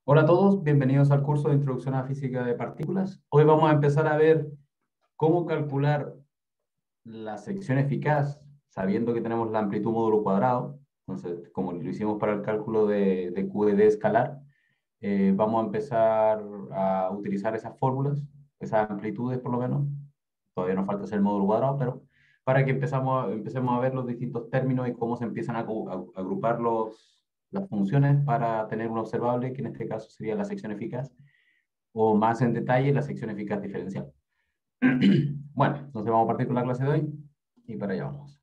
Hola a todos, bienvenidos al curso de Introducción a la Física de Partículas. Hoy vamos a empezar a ver cómo calcular la sección eficaz sabiendo que tenemos la amplitud módulo cuadrado. Entonces, como lo hicimos para el cálculo de QED escalar, vamos a empezar a utilizar esas fórmulas, esas amplitudes por lo menos. Todavía nos falta hacer el módulo cuadrado, pero para que empecemos a ver los distintos términos y cómo se empiezan a agrupar las funciones para tener un observable, que en este caso sería la sección eficaz, o más en detalle la sección eficaz diferencial. Bueno, entonces vamos a partir con la clase de hoy y para allá vamos.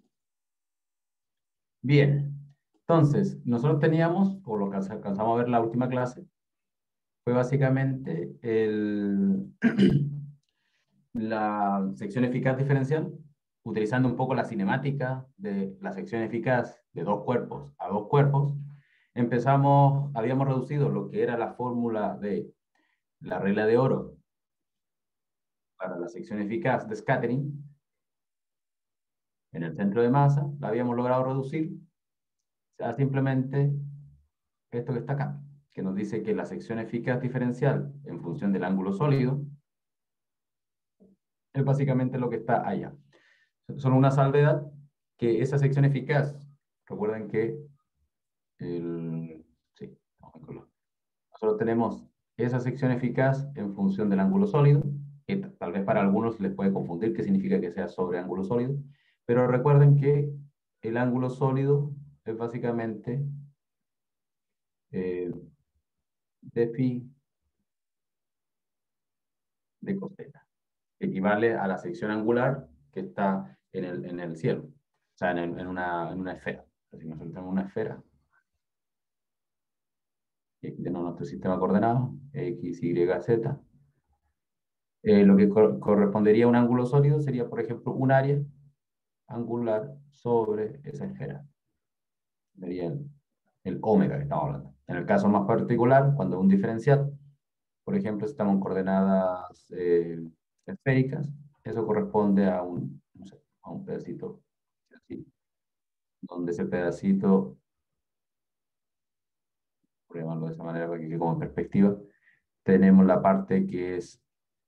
Bien, entonces nosotros teníamos, o lo que alcanzamos a ver en la última clase, fue básicamente la sección eficaz diferencial, utilizando un poco la cinemática de la sección eficaz de dos cuerpos a dos cuerpos. Habíamos reducido lo que era la fórmula de la regla de oro para la sección eficaz de scattering en el centro de masa, la habíamos logrado reducir a simplemente esto que está acá, que nos dice que la sección eficaz diferencial en función del ángulo sólido es básicamente lo que está allá. Solo una salvedad, que esa sección eficaz, recuerden que sí, nosotros tenemos esa sección eficaz en función del ángulo sólido, que tal vez para algunos les puede confundir qué significa que sea sobre ángulo sólido, pero recuerden que el ángulo sólido es básicamente eh, de phi de coseta, que equivale a la sección angular que está en el cielo, o sea, en una esfera. Si nosotros tenemos una esfera, y aquí tenemos nuestro sistema de coordenadas, x, y, z. Lo que correspondería a un ángulo sólido sería, por ejemplo, un área angular sobre esa esfera. Sería el ómega que estamos hablando. En el caso más particular, cuando un diferencial, por ejemplo, estamos en coordenadas esféricas, eso corresponde a no sé, a un pedacito así, donde ese pedacito, por llamarlo de esa manera para que quede como en perspectiva, tenemos la parte que es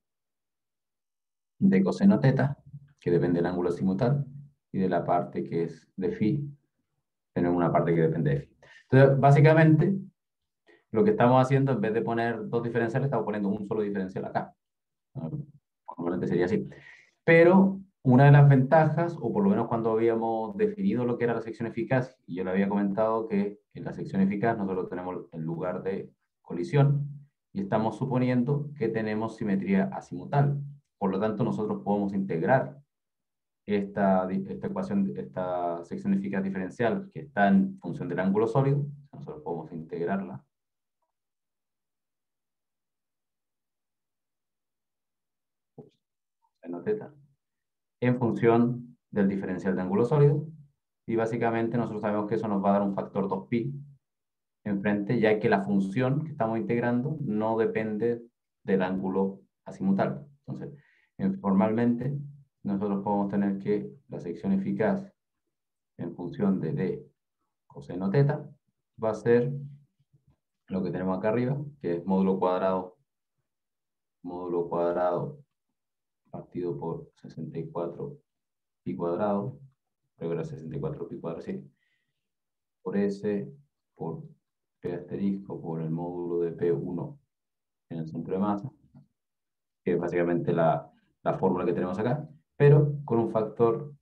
de coseno teta, que depende del ángulo azimutal, y de la parte que es de phi, tenemos una parte que depende de phi. Entonces, básicamente, lo que estamos haciendo, en vez de poner dos diferenciales, estamos poniendo un solo diferencial acá. Normalmente sería así. Pero una de las ventajas, o por lo menos cuando habíamos definido lo que era la sección eficaz, y yo le había comentado que en la sección eficaz nosotros tenemos el lugar de colisión y estamos suponiendo que tenemos simetría azimutal. Por lo tanto, nosotros podemos integrar esta ecuación, esta sección eficaz diferencial que está en función del ángulo sólido, nosotros podemos integrarla en teta en función del diferencial de ángulo sólido. Y básicamente nosotros sabemos que eso nos va a dar un factor 2pi enfrente, ya que la función que estamos integrando no depende del ángulo azimutal. Entonces, formalmente, nosotros podemos tener que la sección eficaz en función de d coseno teta va a ser lo que tenemos acá arriba, que es módulo cuadrado partido por 64 pi cuadrado, creo que era 64 pi cuadrado, sí, por S, por P asterisco, por el módulo de P1 en el centro de masa, que es básicamente la fórmula que tenemos acá, pero con un factor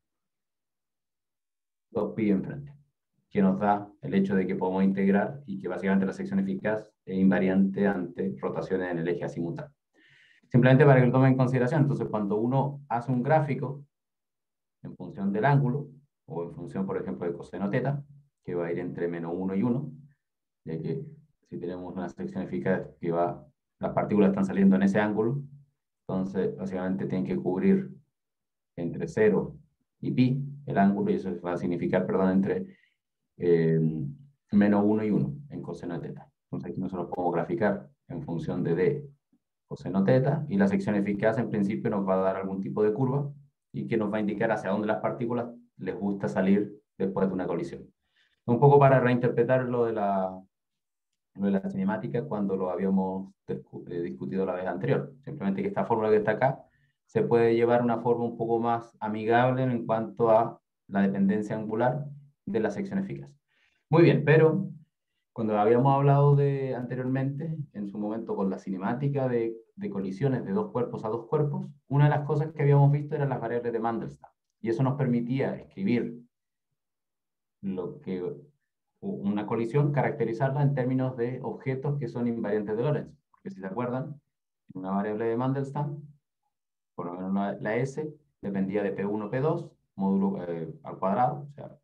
2pi enfrente, que nos da el hecho de que podemos integrar y que básicamente la sección eficaz es invariante ante rotaciones en el eje azimutal. Simplemente para que lo tomen en consideración, entonces cuando uno hace un gráfico en función del ángulo, o en función, por ejemplo, de coseno teta, que va a ir entre menos 1 y 1, ya que si tenemos una sección eficaz que las partículas están saliendo en ese ángulo, entonces básicamente tienen que cubrir entre 0 y pi el ángulo, y eso va a significar, perdón, entre eh, menos 1 y 1 en coseno de teta. Entonces aquí nosotros podemos graficar en función de d coseno teta, y la sección eficaz en principio nos va a dar algún tipo de curva y que nos va a indicar hacia dónde las partículas les gusta salir después de una colisión. Un poco para reinterpretar lo de lo de la cinemática cuando lo habíamos discutido la vez anterior. Simplemente que esta fórmula que está acá se puede llevar a una forma un poco más amigable en cuanto a la dependencia angular de la sección eficaz. Muy bien, pero cuando habíamos hablado de anteriormente, en su momento con la cinemática de colisiones de dos cuerpos a dos cuerpos, una de las cosas que habíamos visto eran las variables de Mandelstam. Y eso nos permitía escribir lo que una colisión, caracterizarla en términos de objetos que son invariantes de Lorentz. Porque si se acuerdan, una variable de Mandelstam, por lo menos la S, dependía de P1, P2, módulo al cuadrado, o sea,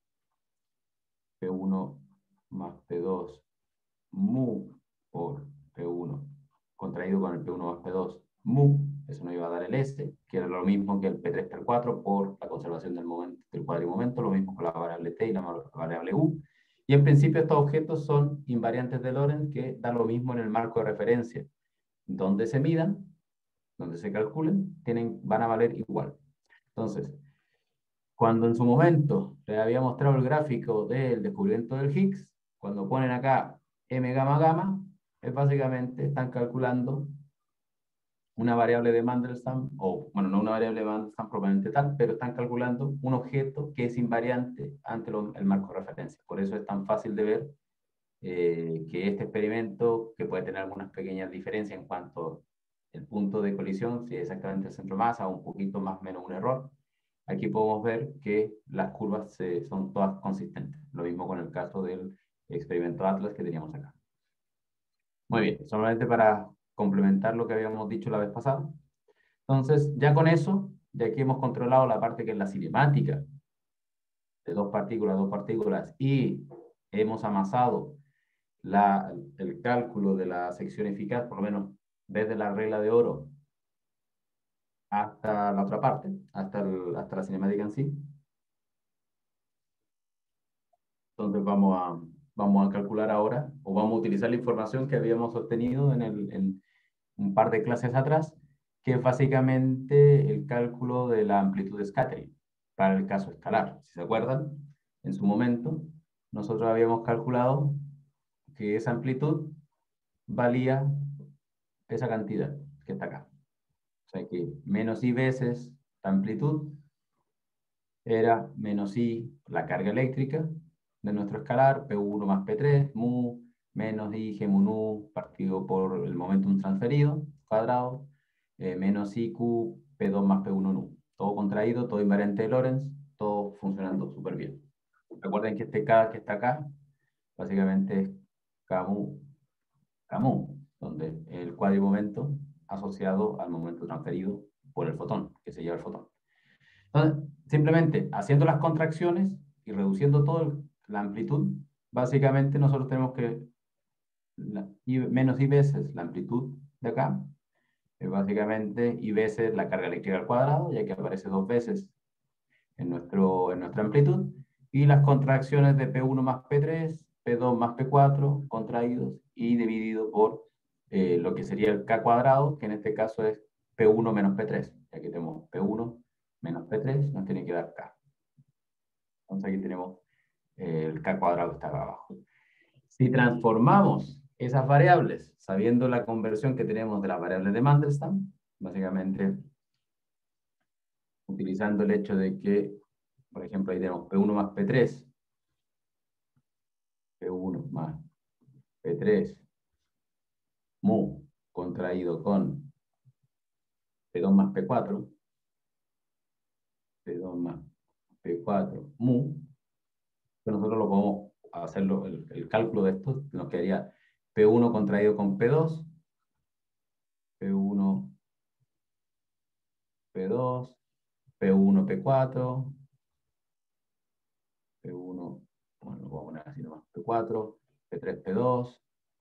P1 más P2 mu por P1 contraído con el P1 más P2 mu, eso nos iba a dar el S, que era lo mismo que el P3 P4 por la conservación del momento, del cuadrimomento, lo mismo con la variable T y la variable U. Y en principio estos objetos son invariantes de Lorentz que da lo mismo en el marco de referencia. Donde se midan, donde se calculen, van a valer igual. Entonces, cuando en su momento les había mostrado el gráfico del descubrimiento del Higgs, cuando ponen acá m gamma gamma, es básicamente están calculando una variable de Mandelstam, o bueno, no una variable de Mandelstam propiamente tal, pero están calculando un objeto que es invariante ante el marco de referencia. Por eso es tan fácil de ver que este experimento, que puede tener algunas pequeñas diferencias en cuanto al punto de colisión, si es exactamente el centro de masa, o un poquito más o menos un error, aquí podemos ver que las curvas son todas consistentes. Lo mismo con el caso del experimento Atlas que teníamos acá. Muy bien, solamente para complementar lo que habíamos dicho la vez pasada. Entonces, ya con eso, ya que hemos controlado la parte que es la cinemática de dos partículas, y hemos amasado el cálculo de la sección eficaz, por lo menos desde la regla de oro hasta la otra parte, hasta la cinemática en sí. Entonces vamos a calcular ahora, o vamos a utilizar la información que habíamos obtenido en un par de clases atrás, que es básicamente el cálculo de la amplitud de scattering para el caso escalar. Si se acuerdan, en su momento, nosotros habíamos calculado que esa amplitud valía esa cantidad que está acá. O sea que menos i veces la amplitud era menos i la carga eléctrica de nuestro escalar, P1 más P3, mu, menos i g mu nu partido por el momentum transferido, cuadrado, menos iq P2 más P1 nu. Todo contraído, todo invariante de Lorentz, todo funcionando súper bien. Recuerden que este K que está acá, básicamente es Kmu, donde el cuadrimomento asociado al momento transferido por el fotón, que se lleva el fotón. Entonces, simplemente haciendo las contracciones y reduciendo toda la amplitud, básicamente nosotros tenemos que menos i veces la amplitud de acá, es básicamente i veces la carga eléctrica al cuadrado, ya que aparece dos veces en nuestra amplitud, y las contracciones de P1 más P3, P2 más P4 contraídos y dividido por lo que sería el K cuadrado, que en este caso es P1 menos P3. Aquí tenemos P1 menos P3, nos tiene que dar K. Entonces aquí tenemos el K cuadrado que está acá abajo. Si transformamos esas variables, sabiendo la conversión que tenemos de las variables de Mandelstam, básicamente utilizando el hecho de que, por ejemplo, ahí tenemos P1 más P3, P1 más P3, mu, contraído con P2 más P4, P2 más P4, mu, que nosotros lo podemos hacerlo, el cálculo de esto, nos quedaría P1 contraído con P2, P1, P2, P1, P4, P1, bueno, lo voy a poner así nomás, P4, P3, P2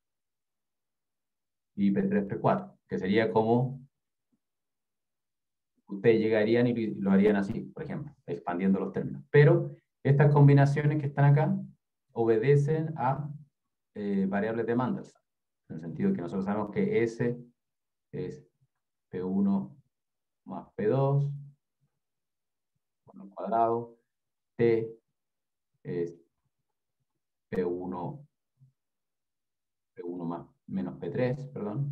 y P3, P4, que sería como ustedes llegarían y lo harían así, por ejemplo, expandiendo los términos. Pero estas combinaciones que están acá obedecen a variables de Mandelstam, en el sentido que nosotros sabemos que S es P1 más P2 al cuadrado, T es P1 P1 más menos P3, perdón,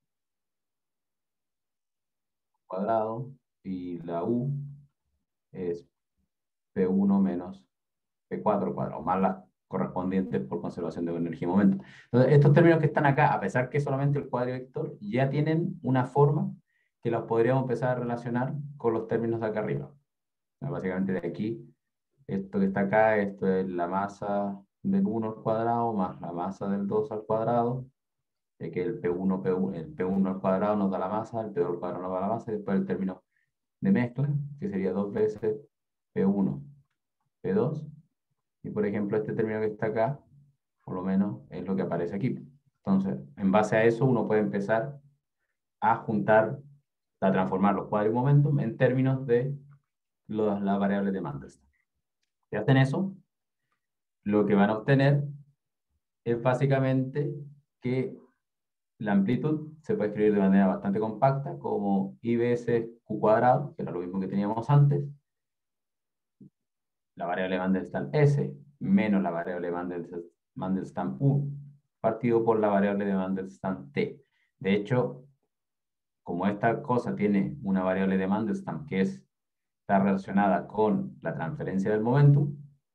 cuadrado, y la U es P1 menos P4 cuadrado, más las correspondientes por conservación de energía y momento. Entonces, estos términos que están acá, a pesar que es solamente el cuadrivector, ya tienen una forma que los podríamos empezar a relacionar con los términos de acá arriba. Básicamente de aquí, esto que está acá, esto es la masa del 1 al cuadrado más la masa del 2 al cuadrado, de que el P1 al cuadrado nos da la masa, el P2 al cuadrado nos da la masa, y después el término de mezcla, que sería 2 veces P1, P2, y por ejemplo este término que está acá, por lo menos es lo que aparece aquí. Entonces, en base a eso uno puede empezar a juntar, a transformar los cuadrimomentum en términos de las variables de Mandelstam. Si hacen eso, lo que van a obtener es básicamente que la amplitud se puede escribir de manera bastante compacta como I veces Q cuadrado, que era lo mismo que teníamos antes, la variable Mandelstam S menos la variable Mandelstam U, partido por la variable de Mandelstam T. De hecho, como esta cosa tiene una variable de Mandelstam que está relacionada con la transferencia del momentum,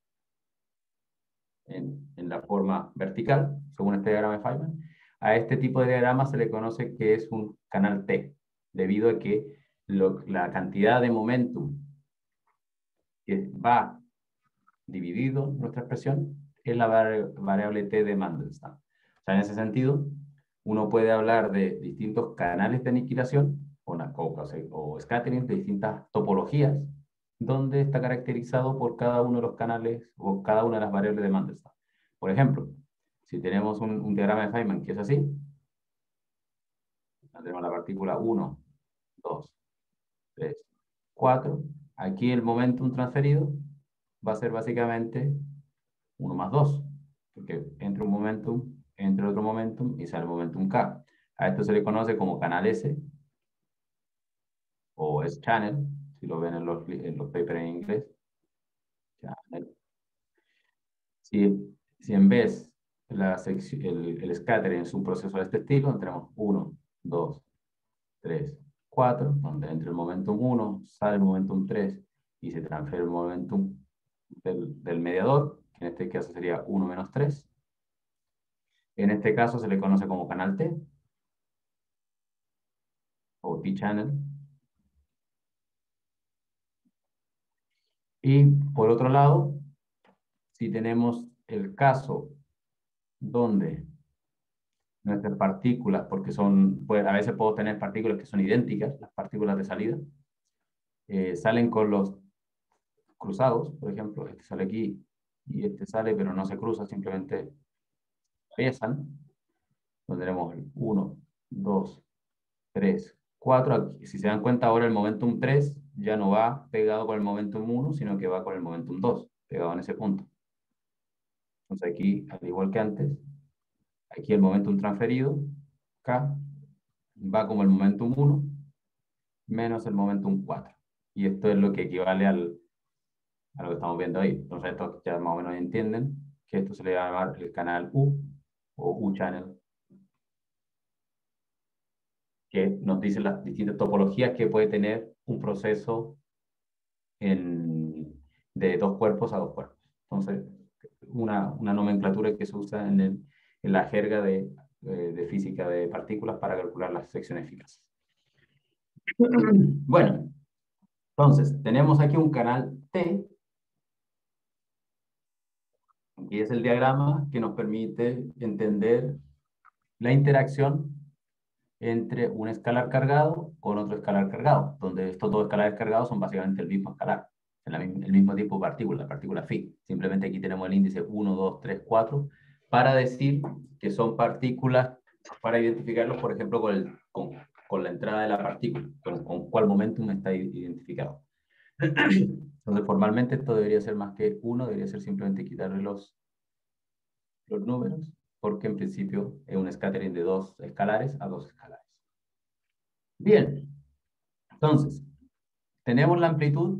en la forma vertical, según este diagrama de Feynman, a este tipo de diagrama se le conoce que es un canal T, debido a que la cantidad de momentum que va dividido nuestra expresión es la variable T de Mandelstam. O sea, en ese sentido, uno puede hablar de distintos canales de aniquilación o scattering de distintas topologías, donde está caracterizado por cada uno de los canales o cada una de las variables de Mandelstam. Por ejemplo, si tenemos un diagrama de Feynman que es así, tenemos la partícula 1, 2, 3, 4. Aquí el momentum transferido va a ser básicamente 1 más 2, porque entra un momentum, entra otro momentum y sale el momentum K. A esto se le conoce como canal S o S-channel, si lo ven en los papers en inglés. Channel. Si en vez el scattering es un proceso de este estilo, tenemos 1, 2, 3, 4, donde entra el momentum 1, sale el momentum 3 y se transfiere el momentum del mediador, que en este caso sería 1 menos 3. En este caso se le conoce como canal T o T-channel. Y por otro lado, si tenemos el caso donde nuestras partículas, porque a veces puedo tener partículas que son idénticas, las partículas de salida, salen con los cruzados, por ejemplo, este sale aquí y este sale, pero no se cruza, simplemente atraviesan. Entonces tenemos el 1, 2, 3, 4. Si se dan cuenta ahora el momentum 3 ya no va pegado con el momentum 1, sino que va con el momentum 2, pegado en ese punto. Entonces aquí, al igual que antes, aquí el momentum transferido, K, va como el momentum 1 menos el momentum 4. Y esto es lo que equivale a lo que estamos viendo ahí. Entonces estos ya más o menos entienden que esto se le va a llamar el canal U o U-channel, que nos dice las distintas topologías que puede tener un proceso de dos cuerpos a dos cuerpos. Entonces, una nomenclatura que se usa en la jerga de física de partículas para calcular las secciones eficaces. Bueno, entonces, tenemos aquí un canal T, que es el diagrama que nos permite entender la interacción entre un escalar cargado con otro escalar cargado, donde estos dos escalares cargados son básicamente el mismo escalar, el mismo tipo de partícula, la partícula phi. Simplemente aquí tenemos el índice 1, 2, 3, 4, para decir que son partículas, para identificarlos, por ejemplo, con la entrada de la partícula, con cuál momentum está identificado. Entonces, formalmente esto debería ser más que 1, debería ser simplemente quitarle los números, porque en principio es un scattering de dos escalares a dos escalares. Bien, entonces, tenemos la amplitud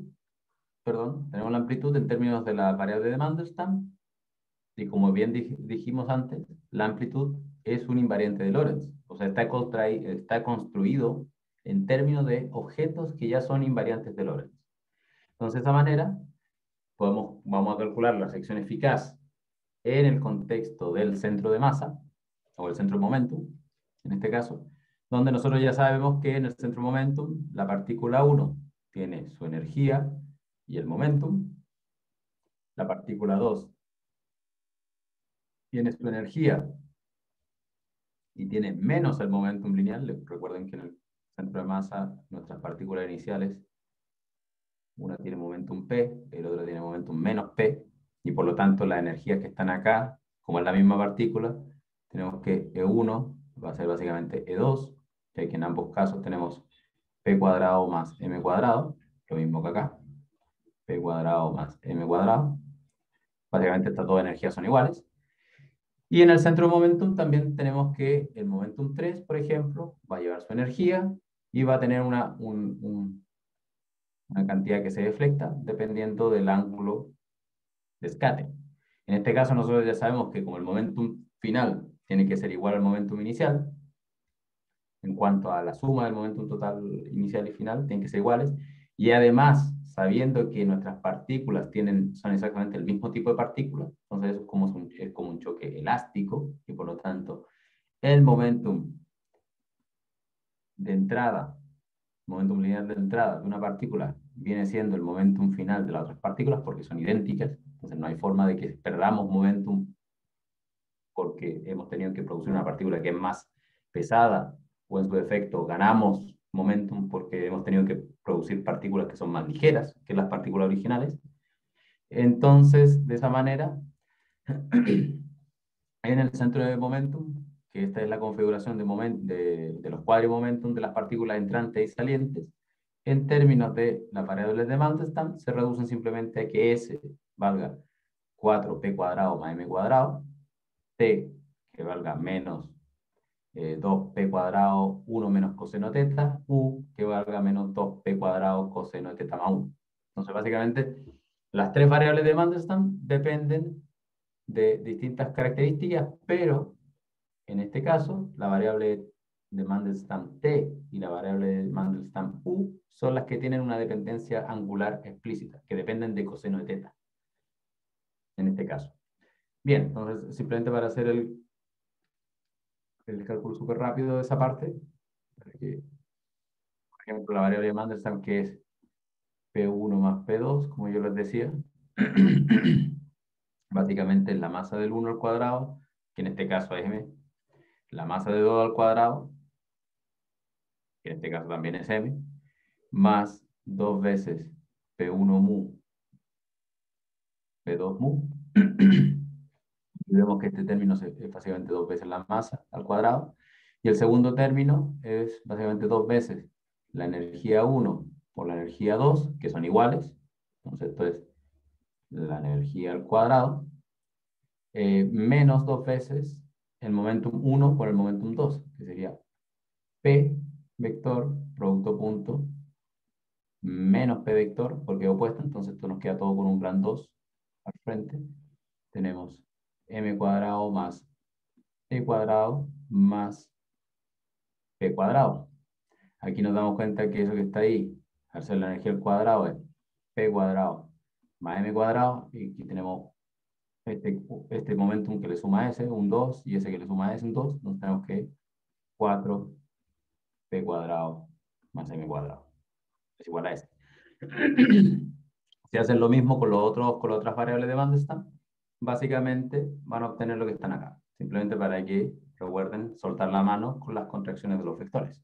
en términos de la variable de Mandelstam, y como bien dijimos antes, la amplitud es un invariante de Lorentz. O sea, está construido en términos de objetos que ya son invariantes de Lorentz. Entonces, de esa manera, vamos a calcular la sección eficaz en el contexto del centro de masa, o el centro de momentum, en este caso, donde nosotros ya sabemos que en el centro de momentum la partícula 1 tiene su energía y el momentum, la partícula 2 tiene su energía y tiene menos el momentum lineal. Recuerden que en el centro de masa nuestras partículas iniciales, una tiene momentum P, el otro tiene momentum menos P, y por lo tanto las energías que están acá, como es la misma partícula, tenemos que E1 va a ser básicamente E2, ya que en ambos casos tenemos P cuadrado más M cuadrado, lo mismo que acá, P cuadrado más M cuadrado, básicamente estas dos energías son iguales. Y en el centro de momentum también tenemos que el momentum 3, por ejemplo, va a llevar su energía y va a tener una cantidad que se deflecta dependiendo del ángulo de escape. En este caso nosotros ya sabemos que como el momentum final tiene que ser igual al momentum inicial, en cuanto a la suma del momentum total inicial y final, tienen que ser iguales, y además, sabiendo que nuestras partículas son exactamente el mismo tipo de partículas, entonces eso es como un choque elástico, y por lo tanto, el momentum de entrada, momentum lineal de entrada de una partícula viene siendo el momentum final de las otras partículas porque son idénticas, entonces no hay forma de que perdamos momentum porque hemos tenido que producir una partícula que es más pesada, o en su defecto ganamos momentum porque hemos tenido que producir partículas que son más ligeras que las partículas originales. Entonces, de esa manera, en el centro de momentum, que esta es la configuración de los cuadrimomentum de las partículas entrantes y salientes, en términos de las variables de Mandelstam, se reducen simplemente a que S valga 4p cuadrado más m cuadrado, t que valga menos 2p cuadrado 1 menos coseno teta, u que valga menos 2p cuadrado coseno de teta más 1. Entonces, básicamente, las tres variables de Mandelstam dependen de distintas características, pero en este caso, la variable de Mandelstam t y la variable de Mandelstam u son las que tienen una dependencia angular explícita, que dependen de coseno de teta, en este caso. Bien, entonces, simplemente para hacer el cálculo súper rápido de esa parte, que, por ejemplo, la variable de Mandelstam, que es P1 más P2, como yo les decía, básicamente es la masa del 1 al cuadrado, que en este caso es m, la masa de 2 al cuadrado, que en este caso también es m, más 2 veces P1 mu, P2 mu. Y vemos que este término es básicamente 2 veces la masa al cuadrado. Y el segundo término es básicamente 2 veces la energía 1 por la energía 2, que son iguales. Entonces esto es la energía al cuadrado, menos 2 veces el momentum 1 por el momentum 2, que sería P vector, producto punto, menos P vector, porque es opuesto, entonces esto nos queda todo con un gran 2 al frente. Tenemos m cuadrado más e cuadrado más p cuadrado. Aquí nos damos cuenta que eso que está ahí, al ser la energía al cuadrado, es p cuadrado más m cuadrado, y aquí tenemos este momentum que le suma s, un 2, y ese que le suma s, un 2, entonces tenemos que 4p cuadrado más m cuadrado es igual a s. Si hacen lo mismo con con las otras variables de Mandelstam, básicamente van a obtener lo que están acá. Simplemente para que recuerden soltar la mano con las contracciones de los vectores.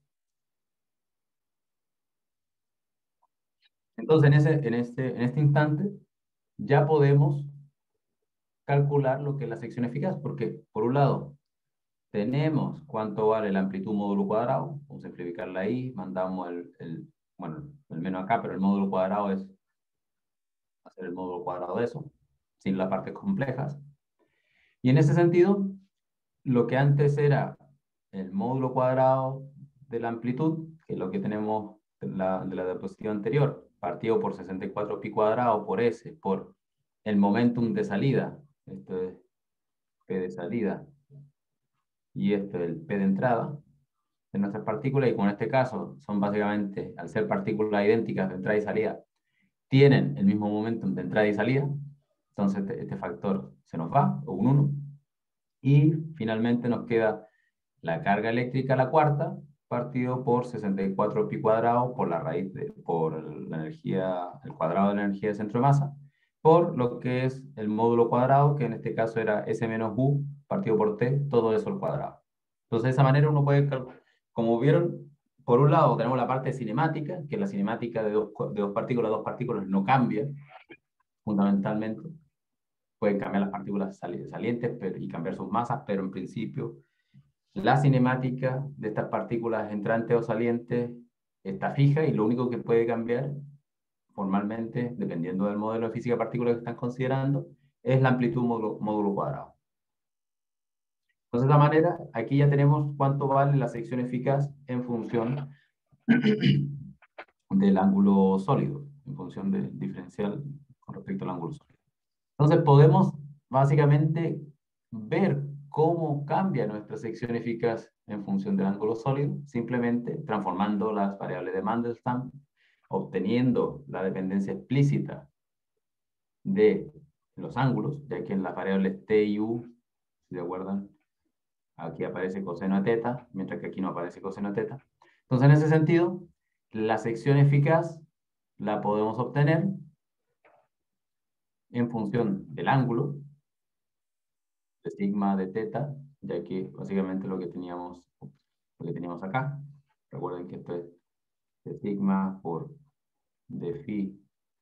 Entonces, en este instante, ya podemos calcular lo que es la sección eficaz, porque por un lado, tenemos cuánto vale la amplitud módulo cuadrado, vamos a simplificarla ahí, mandamos bueno, el menos acá, pero el módulo cuadrado es hacer el módulo cuadrado de eso, sin las partes complejas. Y en ese sentido, lo que antes era el módulo cuadrado de la amplitud, que es lo que tenemos de la diapositiva anterior, partido por 64 pi cuadrado por s, por el momentum de salida, esto es p de salida, y este es el P de entrada de nuestras partículas, y como en este caso son básicamente, al ser partículas idénticas de entrada y salida, tienen el mismo momento de entrada y salida, entonces este factor se nos va, o un 1, y finalmente nos queda la carga eléctrica a la cuarta, partido por 64 pi cuadrado por la raíz por la energía, el cuadrado de la energía de centro de masa, por lo que es el módulo cuadrado, que en este caso era S menos U partido por T, todo eso al cuadrado. Entonces, de esa manera uno puede calcular, como vieron, por un lado tenemos la parte cinemática, que la cinemática de dos partículas a dos partículas no cambia, fundamentalmente. Pueden cambiar las partículas salientes y cambiar sus masas, pero en principio la cinemática de estas partículas entrantes o salientes está fija, y lo único que puede cambiar formalmente, dependiendo del modelo de física de partículas que están considerando, es la amplitud módulo cuadrado. Entonces, de esta manera, aquí ya tenemos cuánto vale la sección eficaz en función del ángulo sólido, en función del diferencial con respecto al ángulo sólido. Entonces, podemos básicamente ver cómo cambia nuestra sección eficaz en función del ángulo sólido, simplemente transformando las variables de Mandelstam, obteniendo la dependencia explícita de los ángulos, ya que en las variables t y u, si se acuerdan, aquí aparece coseno de teta, mientras que aquí no aparece coseno de teta. Entonces, en ese sentido, la sección eficaz la podemos obtener en función del ángulo, de sigma de teta, ya que básicamente lo que teníamos acá. Recuerden que esto es de sigma por de phi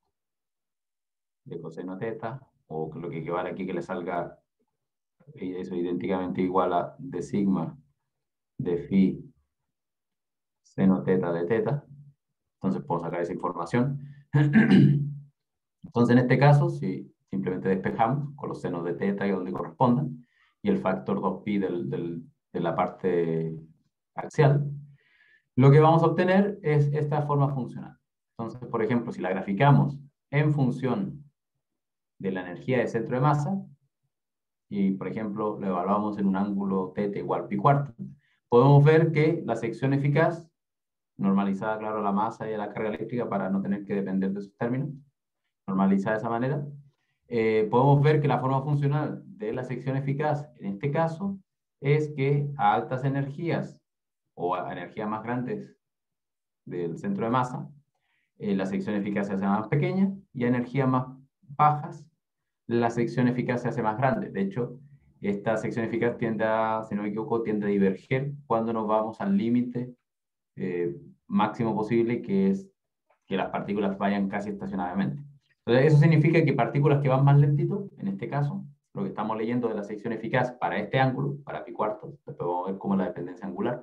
de coseno teta, o lo que equivale aquí que le salga eso idénticamente igual a de sigma de phi seno teta de teta. Entonces puedo sacar esa información. Entonces en este caso, si simplemente despejamos con los senos de teta y donde correspondan, y el factor 2pi de la parte axial, lo que vamos a obtener es esta forma funcional. Entonces, por ejemplo, si la graficamos en función de la energía de centro de masa, y por ejemplo lo evaluamos en un ángulo θ igual pi cuarto, podemos ver que la sección eficaz, normalizada, claro, a la masa y a la carga eléctrica para no tener que depender de esos términos, normalizada de esa manera, podemos ver que la forma funcional de la sección eficaz, en este caso, es que a altas energías o a energías más grandes del centro de masa, la sección eficaz se hace más pequeña, y a energías más bajas, la sección eficaz se hace más grande. De hecho, esta sección eficaz tiende a, si no me equivoco, tiende a diverger cuando nos vamos al límite máximo posible, que es que las partículas vayan casi estacionariamente. Entonces, eso significa que partículas que van más lentito, en este caso, lo que estamos leyendo de la sección eficaz para este ángulo, para pi cuartos, después vamos a ver cómo es la dependencia angular,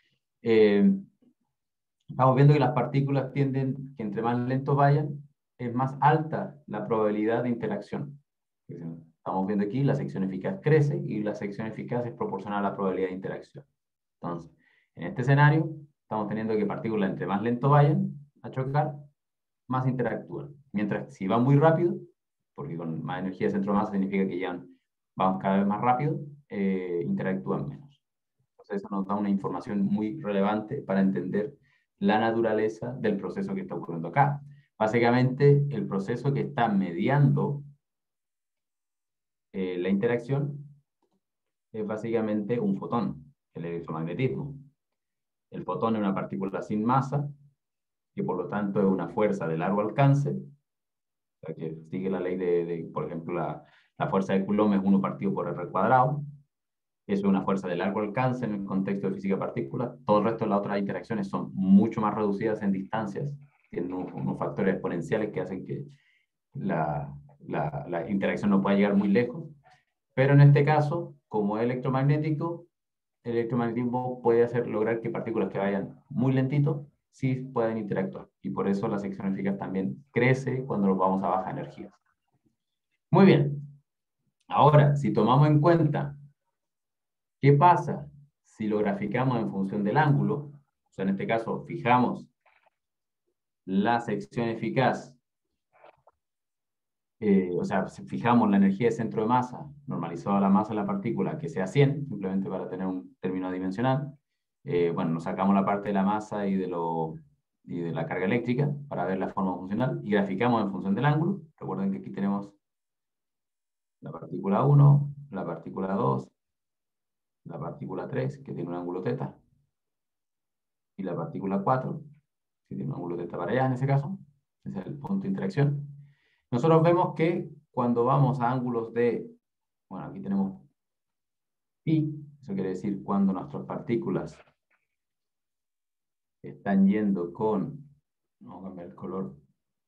estamos viendo que las partículas tienden, que entre más lentos vayan, es más alta la probabilidad de interacción. Estamos viendo aquí, la sección eficaz crece y la sección eficaz es proporcional a la probabilidad de interacción. Entonces, en este escenario, estamos teniendo que partículas entre más lento vayan a chocar, más interactúan. Mientras que si van muy rápido, porque con más energía de centro de masa significa que ya vamos cada vez más rápido, interactúan menos. Entonces, eso nos da una información muy relevante para entender la naturaleza del proceso que está ocurriendo acá. Básicamente, el proceso que está mediando la interacción es básicamente un fotón, el electromagnetismo. El fotón es una partícula sin masa, que por lo tanto es una fuerza de largo alcance, o sea, que sigue la ley por ejemplo, la fuerza de Coulomb es 1 partido por r cuadrado. Eso es una fuerza de largo alcance en el contexto de física de partículas. Todo el resto de las otras interacciones son mucho más reducidas en distancias, tienen unos factores exponenciales que hacen que la interacción no pueda llegar muy lejos. Pero en este caso, como es electromagnético, el electromagnetismo puede lograr que partículas que vayan muy lentito sí puedan interactuar. Y por eso la sección eficaz también crece cuando nos vamos a baja energía. Muy bien. Ahora, si tomamos en cuenta qué pasa si lo graficamos en función del ángulo, o sea, en este caso fijamos la sección eficaz o sea, si fijamos la energía de centro de masa, normalizado a la masa de la partícula, que sea 100, simplemente para tener un término dimensional, bueno, nos sacamos la parte de la masa y de la carga eléctrica para ver la forma funcional y graficamos en función del ángulo. Recuerden que aquí tenemos la partícula 1, la partícula 2, la partícula 3, que tiene un ángulo θ, y la partícula 4, que tiene un ángulo θ para allá en ese caso. Ese es el punto de interacción. Nosotros vemos que cuando vamos a ángulos de, bueno, aquí tenemos pi, eso quiere decir cuando nuestras partículas están yendo con, vamos a cambiar el color,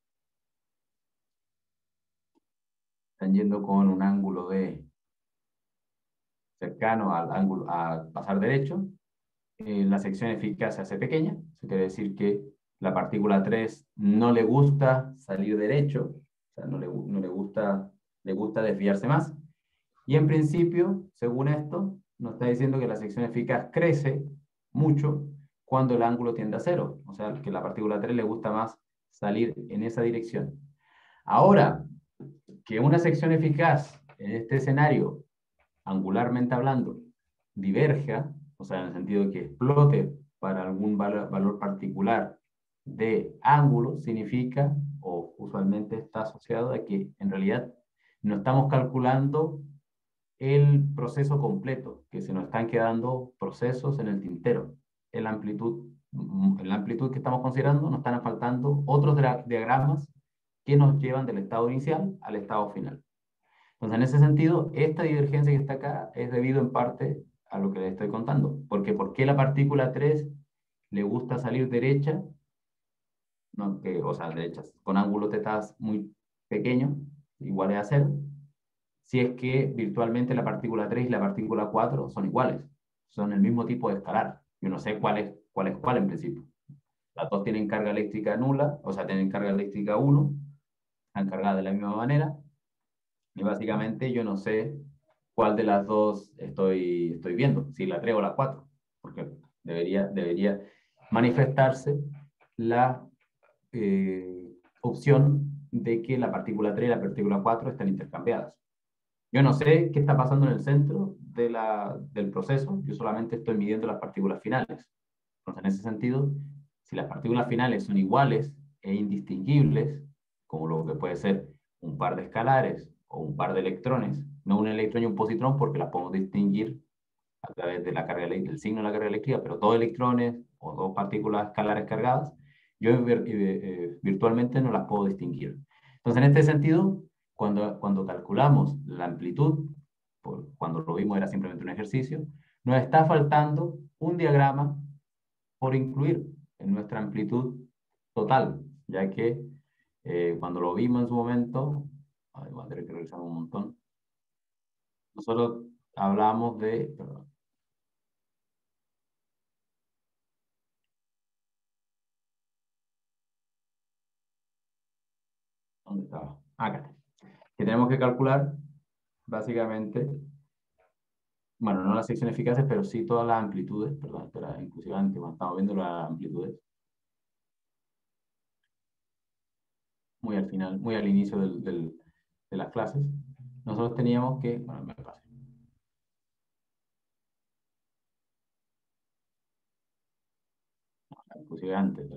están yendo con un ángulo de cercano al ángulo a pasar derecho, la sección eficaz se hace pequeña. Eso quiere decir que la partícula 3 no le gusta salir derecho, o sea, no le gusta desviarse más. Y en principio, según esto, nos está diciendo que la sección eficaz crece mucho cuando el ángulo tiende a cero. O sea, que la partícula 3 le gusta más salir en esa dirección. Ahora, que una sección eficaz en este escenario, angularmente hablando, diverja, o sea, en el sentido de que explote para algún valor particular de ángulo, significa, o usualmente está asociado a que en realidad no estamos calculando el proceso completo, que se nos están quedando procesos en el tintero. En la amplitud que estamos considerando, nos están faltando otros diagramas que nos llevan del estado inicial al estado final. Entonces, en ese sentido, esta divergencia que está acá es debido en parte a lo que les estoy contando. Porque ¿por qué la partícula 3 le gusta salir derecha? No, o sea, derechas, con ángulos θ muy pequeños, iguales a cero, si es que virtualmente la partícula 3 y la partícula 4 son iguales, son el mismo tipo de escalar. Yo no sé cuál es cuál en principio. Las dos tienen carga eléctrica nula, o sea, tienen carga eléctrica 1, están cargadas de la misma manera, y básicamente yo no sé cuál de las dos estoy viendo, si la 3 o la 4, porque debería manifestarse la opción de que la partícula 3 y la partícula 4 están intercambiadas. Yo no sé qué está pasando en el centro del proceso, yo solamente estoy midiendo las partículas finales. Entonces, en ese sentido, si las partículas finales son iguales e indistinguibles, como lo que puede ser un par de escalares o un par de electrones, no un electrón y un positrón, porque las podemos distinguir a través de la carga eléctrica, el signo de la carga eléctrica, pero dos electrones o dos partículas escalares cargadas, yo virtualmente no las puedo distinguir. Entonces, en este sentido, cuando calculamos la amplitud, cuando lo vimos era simplemente un ejercicio, nos está faltando un diagrama por incluir en nuestra amplitud total, ya que cuando lo vimos en su momento, voy a tener que revisar un montón, nosotros hablamos de, perdón, ¿dónde estaba? Acá. Que tenemos que calcular, básicamente, bueno, no las secciones eficaces, pero sí todas las amplitudes, perdón, espera, inclusive antes, cuando estamos viendo las amplitudes, muy al final, muy al inicio de las clases, nosotros teníamos que, bueno, me pasé, inclusive antes de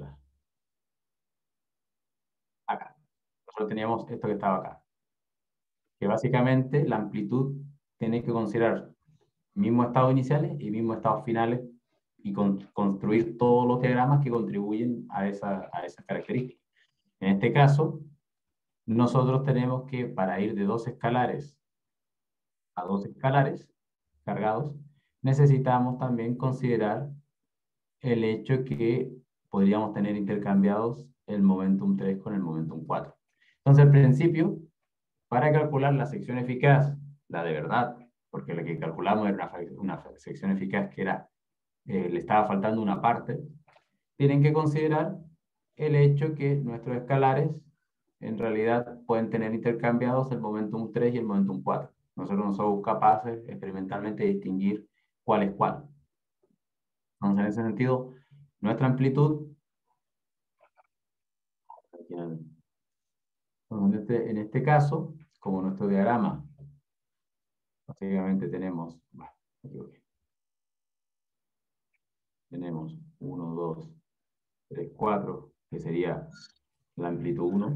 acá, nosotros teníamos esto que estaba acá, que básicamente la amplitud tiene que considerar mismos estados iniciales y mismos estados finales y construir todos los diagramas que contribuyen a esa característica. En este caso, nosotros tenemos que, para ir de dos escalares a dos escalares cargados, necesitamos también considerar el hecho que podríamos tener intercambiados el momentum 3 con el momentum 4. Entonces, al principio, para calcular la sección eficaz, la de verdad, porque la que calculamos era una sección eficaz que era, le estaba faltando una parte, tienen que considerar el hecho que nuestros escalares en realidad pueden tener intercambiados el momentum 3 y el momentum 4. Nosotros no somos capaces experimentalmente de distinguir cuál es cuál. Entonces, en ese sentido, nuestra amplitud, Bueno, en este caso, como nuestro diagrama, básicamente tenemos, bueno, me equivoqué. Tenemos 1, 2, 3, 4, que sería la amplitud 1.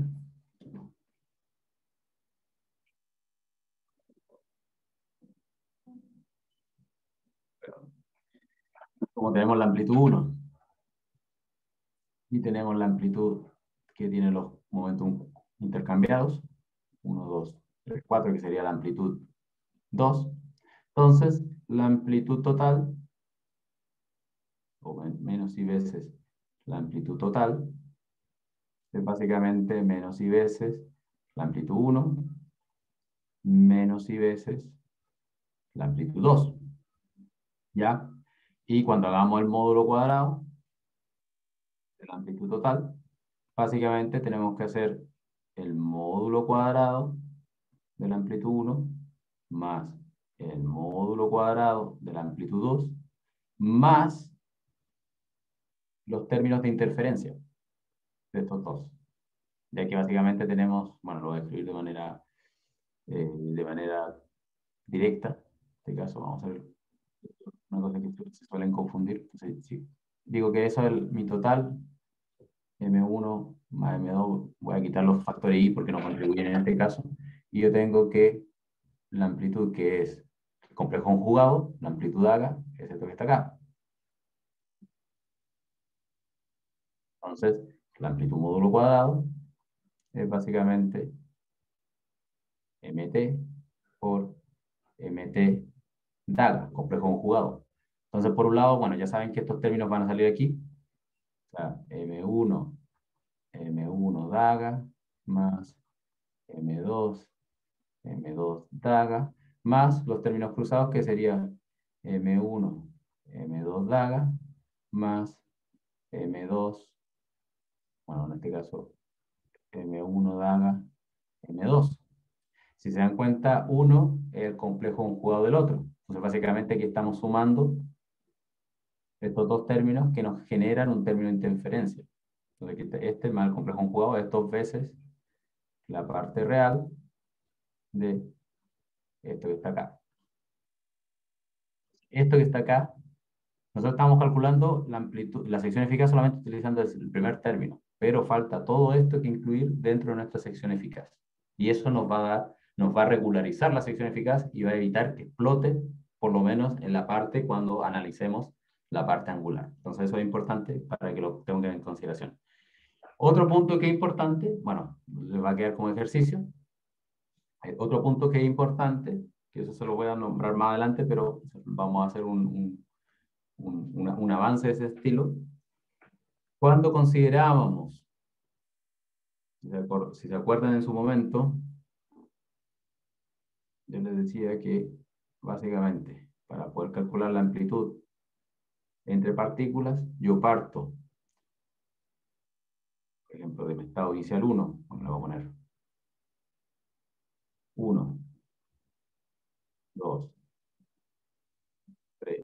Como tenemos la amplitud 1 y tenemos la amplitud que tiene los momentos intercambiados, 1, 2, 3, 4, que sería la amplitud 2. Entonces, la amplitud total, o menos i veces la amplitud total, es básicamente menos i veces la amplitud 1, menos i veces la amplitud 2. ¿Ya? Y cuando hagamos el módulo cuadrado de la amplitud total, básicamente tenemos que hacer el módulo cuadrado de la amplitud 1 más el módulo cuadrado de la amplitud 2 más los términos de interferencia de estos dos. Ya que básicamente tenemos, bueno, lo voy a escribir de manera directa. En este caso vamos a ver una cosa que se suelen confundir. Entonces, sí, digo que eso es mi total, M1 más M2, voy a quitar los factores I porque no contribuyen en este caso, y yo tengo que la amplitud que es complejo conjugado, la amplitud H, es esto que está acá. Entonces, la amplitud módulo cuadrado es básicamente MT por MT DAGA, complejo conjugado. Entonces, por un lado, bueno, ya saben que estos términos van a salir aquí. O sea, M1 DAGA más M2 DAGA, más los términos cruzados que serían M1, M2 DAGA, más M2, bueno, en este caso M1 DAGA, M2. Si se dan cuenta, uno es el complejo conjugado del otro. Entonces, básicamente aquí estamos sumando estos dos términos que nos generan un término de interferencia. Entonces, este más el complejo conjugado es dos veces la parte real de esto que está acá. Esto que está acá, nosotros estamos calculando la amplitud, la sección eficaz solamente utilizando el primer término, pero falta todo esto que incluir dentro de nuestra sección eficaz. Y eso nos va a regularizar la sección eficaz y va a evitar que explote, por lo menos en la parte cuando analicemos la parte angular. Entonces eso es importante para que lo tengan en consideración. Otro punto que es importante, bueno, les va a quedar como ejercicio. Otro punto que es importante, que eso se lo voy a nombrar más adelante, pero vamos a hacer un avance de ese estilo. Cuando considerábamos, si se acuerdan en su momento, yo les decía que básicamente para poder calcular la amplitud entre partículas, yo parto, por ejemplo, del estado inicial 1, le voy a poner 1, 2, 3,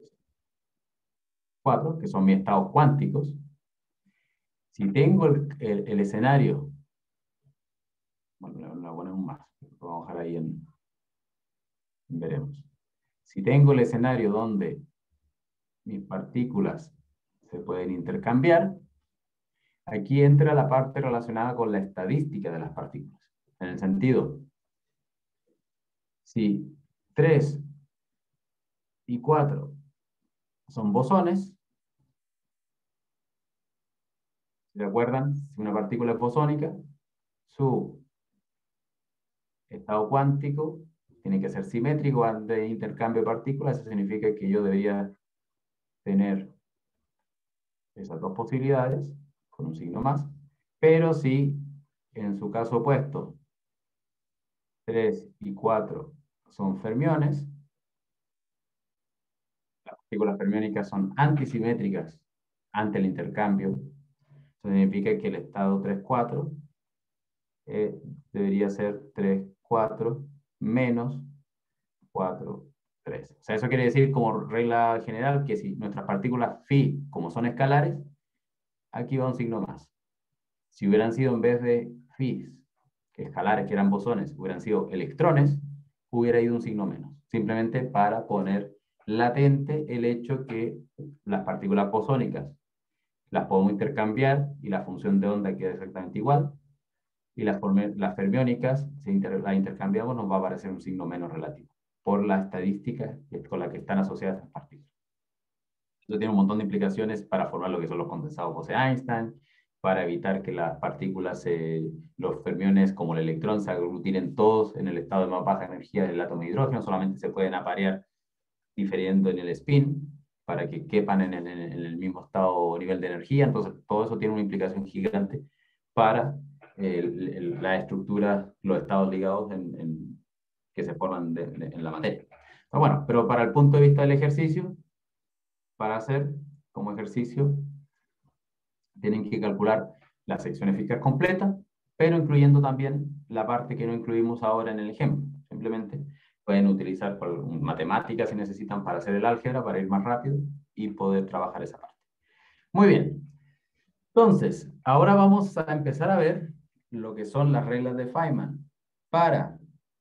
4, que son mis estados cuánticos. Si tengo el escenario, bueno, le voy a poner un más, lo vamos a dejar ahí veremos. Si tengo el escenario donde mis partículas se pueden intercambiar, aquí entra la parte relacionada con la estadística de las partículas. En el sentido, si 3 y 4 son bosones, ¿se acuerdan? Si una partícula es bosónica, su estado cuántico tiene que ser simétrico antes de intercambio de partículas. Eso significa que yo debería tener esas dos posibilidades con un signo más. Pero si en su caso opuesto 3 y 4 son fermiones, las partículas fermiónicas son antisimétricas ante el intercambio. Eso significa que el estado 3,4 debería ser 3,4 menos 4,3. O sea, eso quiere decir como regla general que si nuestras partículas phi, como son escalares, aquí va un signo más. Si hubieran sido en vez de phi escalares, que eran bosones, hubieran sido electrones, hubiera ido un signo menos. Simplemente para poner latente el hecho que las partículas bosónicas las podemos intercambiar y la función de onda queda exactamente igual. Y las fermiónicas, si las intercambiamos, nos va a aparecer un signo menos relativo por la estadística con la que están asociadas estas partículas. Esto tiene un montón de implicaciones para formar lo que son los condensados Bose-Einstein, para evitar que las partículas, los fermiones como el electrón, se aglutinen todos en el estado de más baja energía del átomo de hidrógeno, solamente se pueden aparear difiriendo en el spin para que quepan en el mismo estado o nivel de energía. Entonces, todo eso tiene una implicación gigante para la estructura, los estados ligados que se forman en la materia. Pero bueno, pero para el punto de vista del ejercicio, para hacer como ejercicio, tienen que calcular la sección eficaz completa, pero incluyendo también la parte que no incluimos ahora en el ejemplo. Simplemente pueden utilizar matemáticas si necesitan para hacer el álgebra, para ir más rápido y poder trabajar esa parte. Muy bien. Entonces, ahora vamos a empezar a ver lo que son las reglas de Feynman para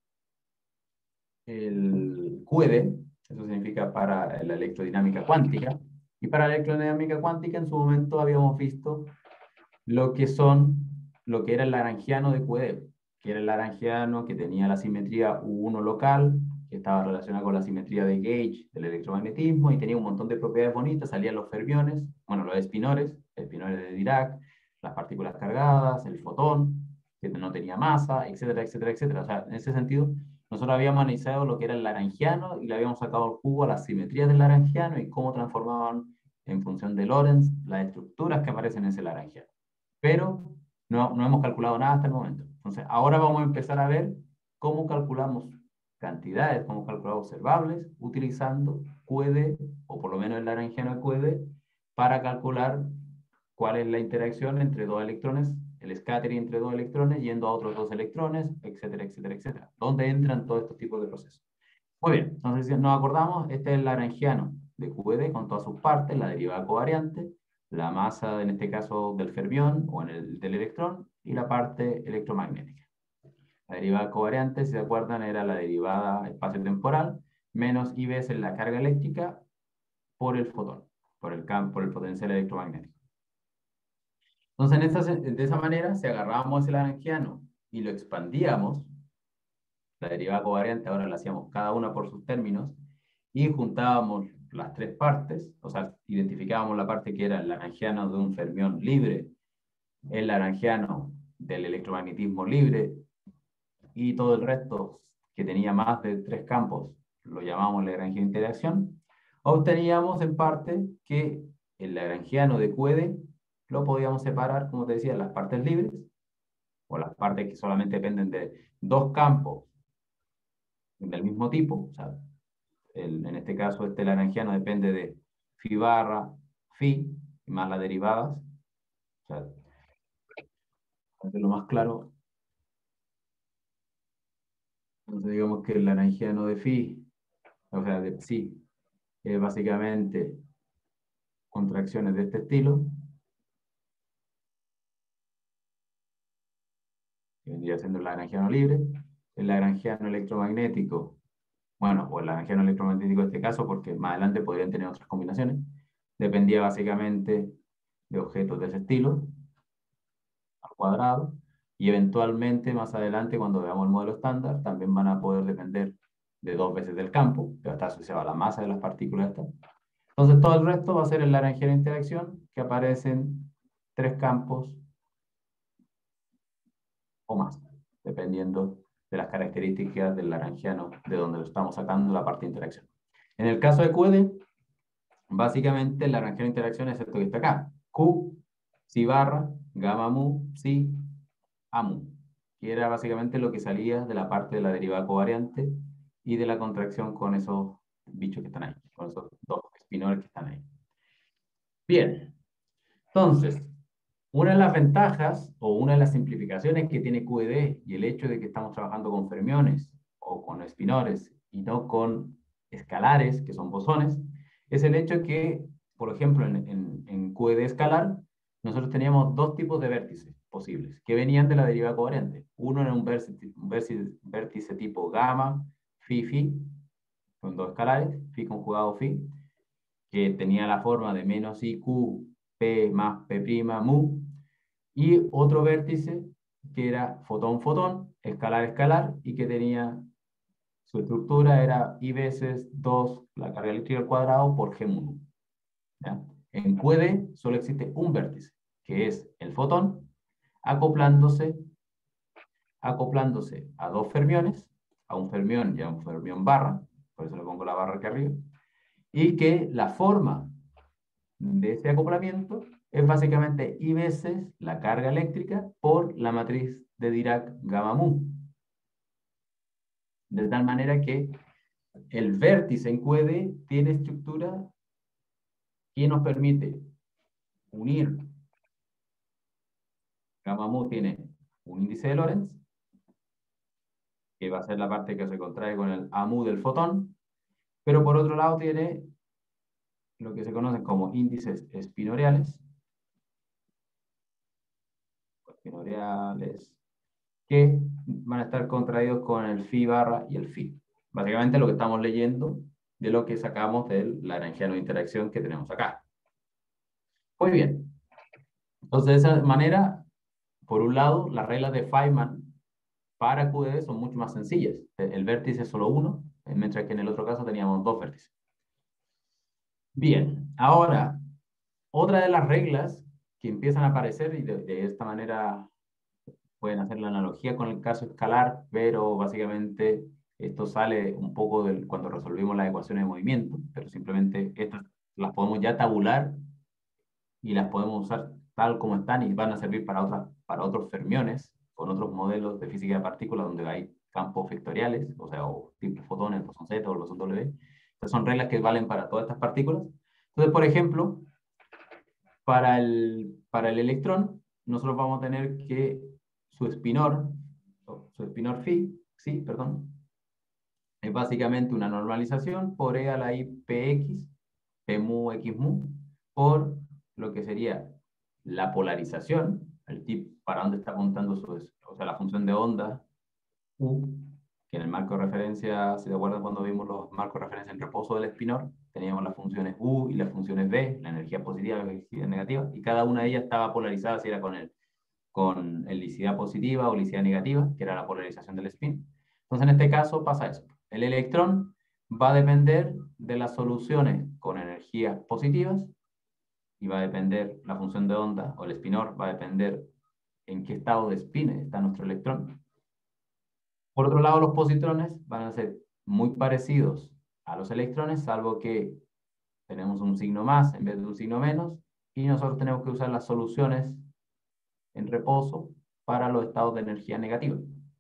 el QED, eso significa para la electrodinámica cuántica, y para la electrodinámica cuántica en su momento habíamos visto lo que era el lagrangiano de QED, que era el lagrangiano que tenía la simetría U1 local, que estaba relacionada con la simetría de Gauge del electromagnetismo y tenía un montón de propiedades bonitas, salían los fermiones, bueno, los espinores de Dirac, las partículas cargadas, el fotón, que no tenía masa, etcétera, etcétera, etcétera. O sea, en ese sentido, nosotros habíamos analizado lo que era el lagrangiano y le habíamos sacado el jugo a las simetrías del lagrangiano y cómo transformaban en función de Lorentz las estructuras que aparecen en ese lagrangiano. Pero no hemos calculado nada hasta el momento. Entonces, ahora vamos a empezar a ver cómo calculamos cantidades, cómo calculamos observables, utilizando QED, o por lo menos el lagrangiano de QED, para calcular cuál es la interacción entre dos electrones, el scattering entre dos electrones, yendo a otros dos electrones, etcétera, etcétera, etcétera. ¿Dónde entran todos estos tipos de procesos? Muy bien, entonces si nos acordamos, este es el lagrangiano de QED con todas sus partes, la derivada covariante, la masa, en este caso, del fermión o del electrón, y la parte electromagnética. La derivada covariante, si se acuerdan, era la derivada espacio-temporal, menos I veces la carga eléctrica por el fotón, por el campo, por el potencial electromagnético. Entonces, de esa manera, si agarrábamos ese lagrangiano y lo expandíamos, la derivada covariante ahora la hacíamos cada una por sus términos, y juntábamos las tres partes, o sea, identificábamos la parte que era el lagrangiano de un fermión libre, el lagrangiano del electromagnetismo libre, y todo el resto que tenía más de tres campos, lo llamamos lagrangiano de interacción, obteníamos en parte que el lagrangiano de QED lo podíamos separar, como te decía, las partes libres, o las partes que solamente dependen de dos campos del mismo tipo, o sea, en este caso este lagrangiano depende de phi barra phi, más las derivadas, o sea, para hacerlo más claro, entonces digamos que el lagrangiano de phi, o sea, de psi, es básicamente contracciones de este estilo, que vendría siendo el lagrangiano libre, el lagrangiano electromagnético, bueno, o el lagrangiano electromagnético en este caso, porque más adelante podrían tener otras combinaciones, dependía básicamente de objetos de ese estilo, al cuadrado, y eventualmente más adelante, cuando veamos el modelo estándar, también van a poder depender de dos veces del campo, que va a estar asociado a la masa de las partículas estas. Entonces todo el resto va a ser el lagrangiano de interacción, que aparecen tres campos o más, dependiendo de las características del lagrangiano de donde lo estamos sacando la parte de interacción. En el caso de QED, básicamente el lagrangiano de interacción es esto que está acá. Q, psi barra, gamma mu, psi, a mu. Que era básicamente lo que salía de la parte de la derivada covariante y de la contracción con esos bichos que están ahí, con esos dos espinores que están ahí. Bien, entonces, una de las ventajas o una de las simplificaciones que tiene QED y el hecho de que estamos trabajando con fermiones o con espinores y no con escalares, que son bosones, es el hecho que, por ejemplo, en QED escalar, nosotros teníamos dos tipos de vértices. posibles, que venían de la deriva covariante. Uno era un vértice tipo gamma, phi, con dos escalares, phi conjugado phi, que tenía la forma de menos IQ, P más P' mu, y otro vértice que era fotón-fotón, escalar-escalar, y que tenía, su estructura era I veces 2 la carga eléctrica al cuadrado por G mu. ¿Ya? En QED solo existe un vértice, que es el fotón, acoplándose a dos fermiones, a un fermión y a un fermión barra, por eso le pongo la barra aquí arriba, y que la forma de ese acoplamiento es básicamente I veces la carga eléctrica por la matriz de Dirac gamma mu. De tal manera que el vértice en QED tiene estructura que nos permite unir. Gamma mu tiene un índice de Lorentz, que va a ser la parte que se contrae con el A mu del fotón, pero por otro lado tiene lo que se conocen como índices espinoriales, que van a estar contraídos con el phi barra y el phi. Básicamente lo que estamos leyendo de lo que sacamos de la Lagrangiano de interacción que tenemos acá. Muy bien. Entonces, de esa manera, por un lado, las reglas de Feynman para QED son mucho más sencillas. El vértice es solo uno, mientras que en el otro caso teníamos dos vértices. Bien, ahora, otra de las reglas que empiezan a aparecer, y de esta manera pueden hacer la analogía con el caso escalar, pero básicamente esto sale un poco cuando resolvimos las ecuaciones de movimiento, pero simplemente estas las podemos ya tabular y las podemos usar tal como están y van a servir para otros fermiones con otros modelos de física de partículas donde hay campos vectoriales, o sea, o tipo fotones, bosón Z o bosón W. Estas son reglas que valen para todas estas partículas. Entonces, por ejemplo, para el electrón, nosotros vamos a tener que su espinor phi, sí, perdón, es básicamente una normalización por E a la I px, p mu x mu, por lo que sería la polarización, el tip para dónde está apuntando o sea, la función de onda U, que en el marco de referencia, si te acuerdan cuando vimos los marcos de referencia en reposo del espinor, teníamos las funciones U y las funciones B, la energía positiva y la energía negativa, y cada una de ellas estaba polarizada si era con helicidad positiva o helicidad negativa, que era la polarización del spin. Entonces, en este caso pasa eso. El electrón va a depender de las soluciones con energías positivas y va a depender la función de onda o el espinor, va a depender en qué estado de spin está nuestro electrón. Por otro lado, los positrones van a ser muy parecidos a los electrones, salvo que tenemos un signo más en vez de un signo menos, y nosotros tenemos que usar las soluciones en reposo para los estados de energía negativa.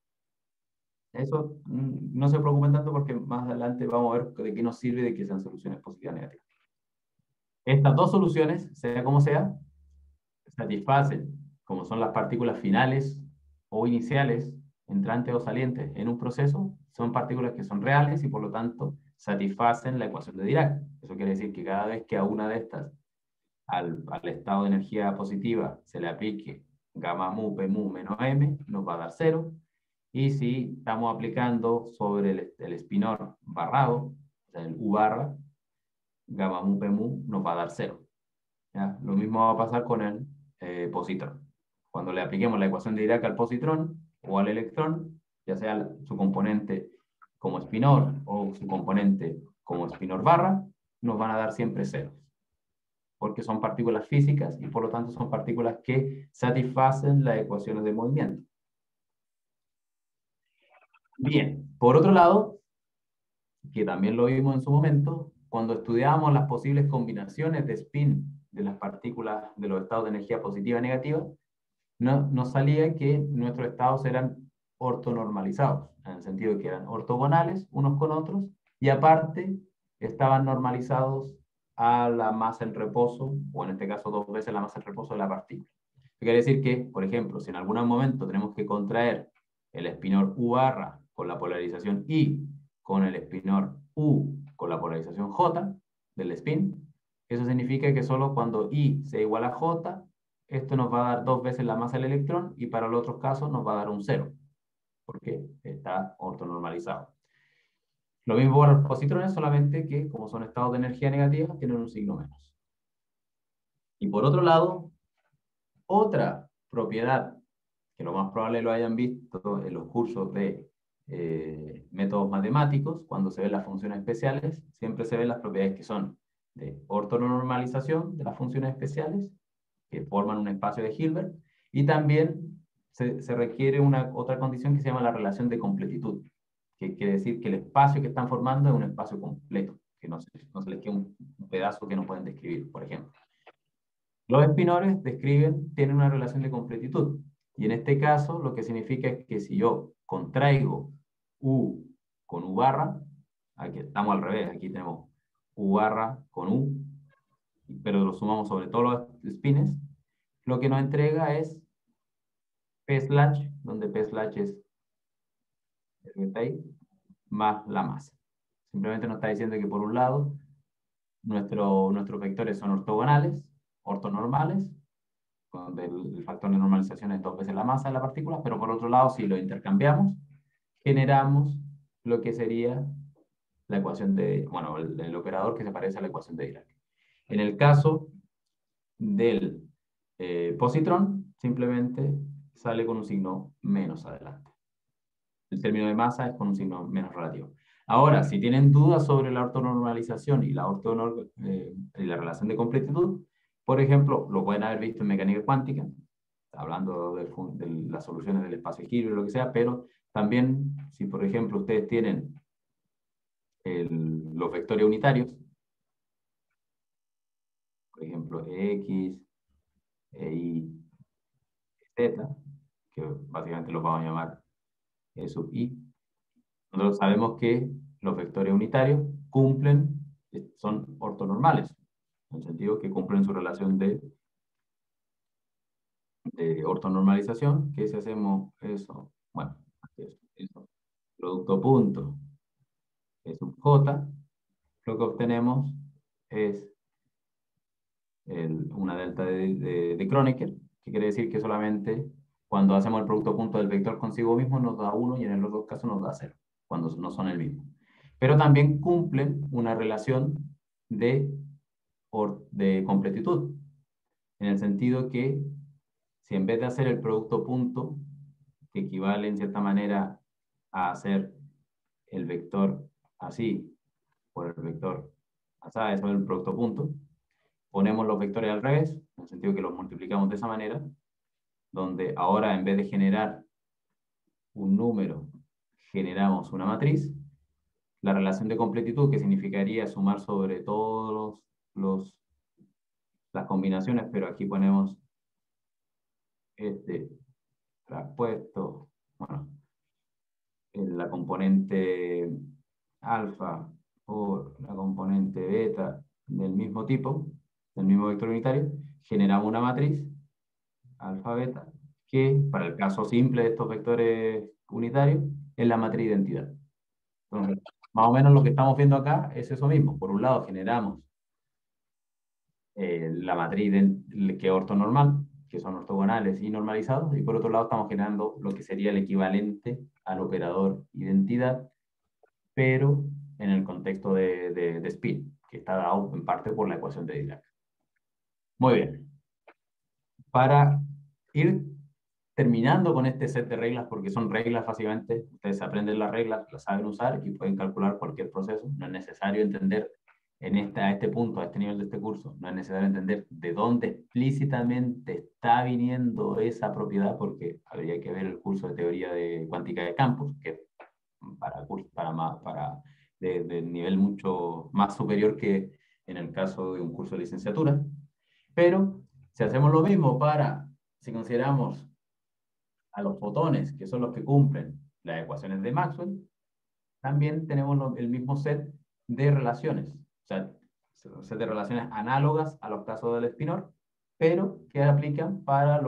Eso no se preocupen tanto porque más adelante vamos a ver de qué nos sirve de que sean soluciones positivas y negativas. Estas dos soluciones, sea como sea, satisfacen, como son las partículas finales o iniciales, entrantes o salientes en un proceso, son partículas que son reales y por lo tanto satisfacen la ecuación de Dirac. Eso quiere decir que cada vez que a una de estas, al estado de energía positiva, se le aplique gamma mu, p mu menos m, nos va a dar 0. Y si estamos aplicando sobre el espinor barrado, o sea, el U barra, gamma mu, p mu, nos va a dar 0. ¿Ya? Lo mismo va a pasar con el positrón. Cuando le apliquemos la ecuación de Dirac al positrón o al electrón, ya sea su componente como espinor o su componente como espinor barra, nos van a dar siempre ceros. Porque son partículas físicas y por lo tanto son partículas que satisfacen las ecuaciones de movimiento. Bien, por otro lado, que también lo vimos en su momento, cuando estudiábamos las posibles combinaciones de spin de las partículas de los estados de energía positiva y negativa, nos salía que nuestros estados eran ortonormalizados, en el sentido de que eran ortogonales unos con otros, y aparte estaban normalizados a la masa en reposo, o en este caso 2 veces la masa en reposo de la partícula. Eso quiere decir que, por ejemplo, si en algún momento tenemos que contraer el espinor U barra con la polarización I, con el espinor U con la polarización J del spin, eso significa que solo cuando I sea igual a J, esto nos va a dar 2 veces la masa del electrón y para los otros casos nos va a dar un 0, porque está ortonormalizado. Lo mismo para los positrones, solamente que como son estados de energía negativa, tienen un signo menos. Y por otro lado, otra propiedad que lo más probable lo hayan visto en los cursos de métodos matemáticos, cuando se ven las funciones especiales, siempre se ven las propiedades que son de ortonormalización de las funciones especiales, que forman un espacio de Hilbert, y también se requiere otra condición que se llama la relación de completitud, que quiere decir que el espacio que están formando es un espacio completo, que no se les queda un pedazo que no pueden describir, por ejemplo. Los espinores tienen una relación de completitud. Y en este caso, lo que significa es que si yo contraigo U con U barra, aquí estamos al revés, aquí tenemos U barra con U, pero lo sumamos sobre todos los spines, lo que nos entrega es P slash, donde P slash es el que está ahí, más la masa. Simplemente nos está diciendo que por un lado, nuestros vectores son ortogonales, ortonormales, donde el factor de normalización es 2 veces la masa de la partícula, pero por otro lado, si lo intercambiamos, generamos lo que sería la ecuación de, bueno, el operador que se parece a la ecuación de Dirac. En el caso del positrón, simplemente sale con un signo menos adelante. El término de masa es con un signo menos relativo. Ahora, si tienen dudas sobre la ortonormalización y la relación de completitud, por ejemplo, lo pueden haber visto en mecánica cuántica, hablando de las soluciones del espacio Hilbert o lo que sea, pero también, si por ejemplo ustedes tienen los vectores unitarios, por ejemplo, X, Y, Z, que básicamente los vamos a llamar E sub I, nosotros sabemos que los vectores unitarios son ortonormales, en el sentido que cumplen su relación de ortonormalización, que si hacemos eso, bueno, eso, producto punto E sub J, lo que obtenemos es una delta de Kronecker, que quiere decir que solamente cuando hacemos el producto punto del vector consigo mismo nos da 1 y en los dos casos nos da 0, cuando no son el mismo. Pero también cumplen una relación de completitud, en el sentido que si en vez de hacer el producto punto, que equivale en cierta manera a hacer el vector así por el vector así, eso es el producto punto, ponemos los vectores al revés, en el sentido que los multiplicamos de esa manera, donde ahora en vez de generar un número, generamos una matriz. La relación de completitud, que significaría sumar sobre todos las combinaciones, pero aquí ponemos este traspuesto, bueno, en la componente alfa por la componente beta del mismo tipo, del mismo vector unitario, generamos una matriz alfa beta, que para el caso simple de estos vectores unitarios es la matriz de identidad. Entonces, más o menos lo que estamos viendo acá es eso mismo. Por un lado generamos la matriz que es ortonormal, que son ortogonales y normalizados, y por otro lado estamos generando lo que sería el equivalente al operador identidad, pero en el contexto de spin, que está dado en parte por la ecuación de Dirac. Muy bien. Para ir terminando con este set de reglas, porque son reglas básicamente, ustedes aprenden las reglas, las saben usar y pueden calcular cualquier proceso. No es necesario entender a este punto, a este nivel de este curso, no es necesario entender de dónde explícitamente está viniendo esa propiedad, porque habría que ver el curso de teoría de cuántica de campos, que es de nivel mucho más superior que en el caso de un curso de licenciatura. Pero si hacemos lo mismo si consideramos a los fotones, que son los que cumplen las ecuaciones de Maxwell, también tenemos el mismo set de relaciones. O sea, set de relaciones análogas a los casos del espinor, pero que aplican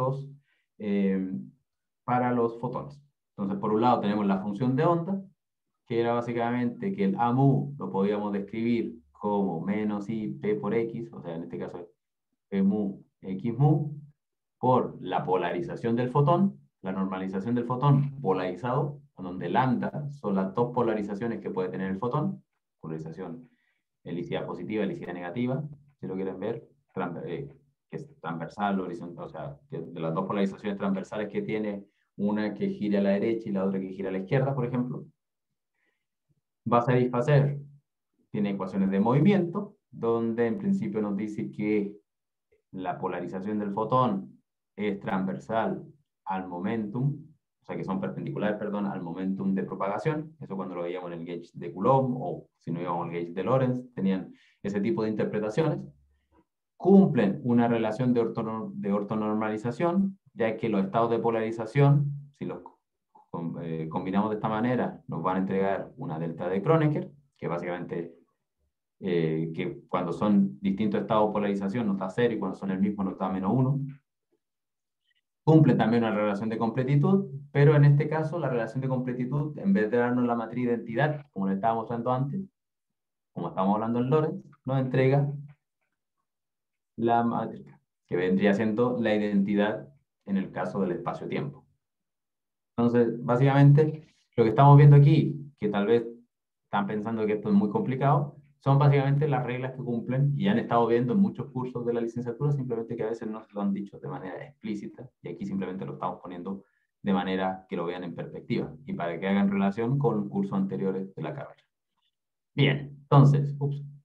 para los fotones. Entonces, por un lado tenemos la función de onda, que era básicamente que el AMU lo podíamos describir como menos I P por X, o sea, en este caso es P mu X mu, por la polarización del fotón, la normalización del fotón polarizado, donde lambda son las dos polarizaciones que puede tener el fotón, polarización helicidad positiva, helicidad negativa, si lo quieren ver, que es transversal, horizontal, o sea, que de las dos polarizaciones transversales que tiene, una que gira a la derecha y la otra que gira a la izquierda, por ejemplo, va a satisfacer, tiene ecuaciones de movimiento, donde en principio nos dice que la polarización del fotón es transversal al momentum, o sea que son perpendiculares, perdón, al momentum de propagación. Eso cuando lo veíamos en el gauge de Coulomb o si no íbamos al gauge de Lorentz, tenían ese tipo de interpretaciones. Cumplen una relación de ortonormalización, ya que los estados de polarización, si los combinamos de esta manera, nos van a entregar una delta de Kronecker, que básicamente que cuando son distintos estados de polarización nos da 0 y cuando son el mismo nos da -1. Cumple también una relación de completitud, pero en este caso la relación de completitud, en vez de darnos la matriz de identidad, como le estaba mostrando antes, como estábamos hablando en Lorentz, nos entrega la matriz, que vendría siendo la identidad en el caso del espacio-tiempo. Entonces, básicamente, lo que estamos viendo aquí, que tal vez están pensando que esto es muy complicado, son básicamente las reglas que cumplen y han estado viendo en muchos cursos de la licenciatura, simplemente que a veces no se lo han dicho de manera explícita y aquí simplemente lo estamos poniendo de manera que lo vean en perspectiva y para que hagan relación con cursos anteriores de la carrera. Bien, entonces,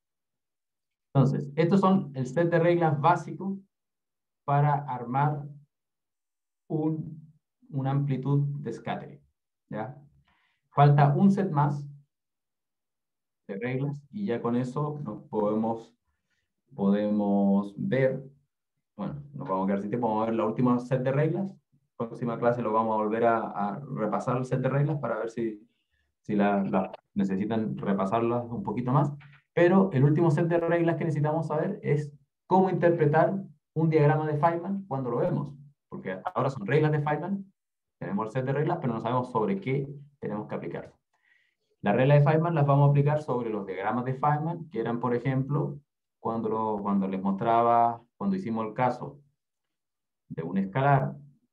estos son el set de reglas básicos para armar una amplitud de scattering, ¿ya? Falta un set más de reglas y ya con eso nos podemos ver, bueno, nos vamos a quedar sin tiempo, vamos a ver la última set de reglas. Próxima clase lo vamos a volver a repasar el set de reglas para ver si necesitan repasarlas un poquito más. Pero el último set de reglas que necesitamos saber es cómo interpretar un diagrama de Feynman cuando lo vemos. Porque ahora son reglas de Feynman, tenemos el set de reglas, pero no sabemos sobre qué tenemos que aplicar. Las reglas de Feynman las vamos a aplicar sobre los diagramas de Feynman, que eran, por ejemplo, cuando les mostraba, cuando hicimos el caso de un escalar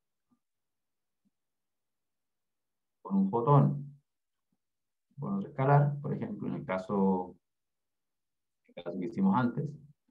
con un fotón con otro escalar, por ejemplo, en el caso que hicimos antes,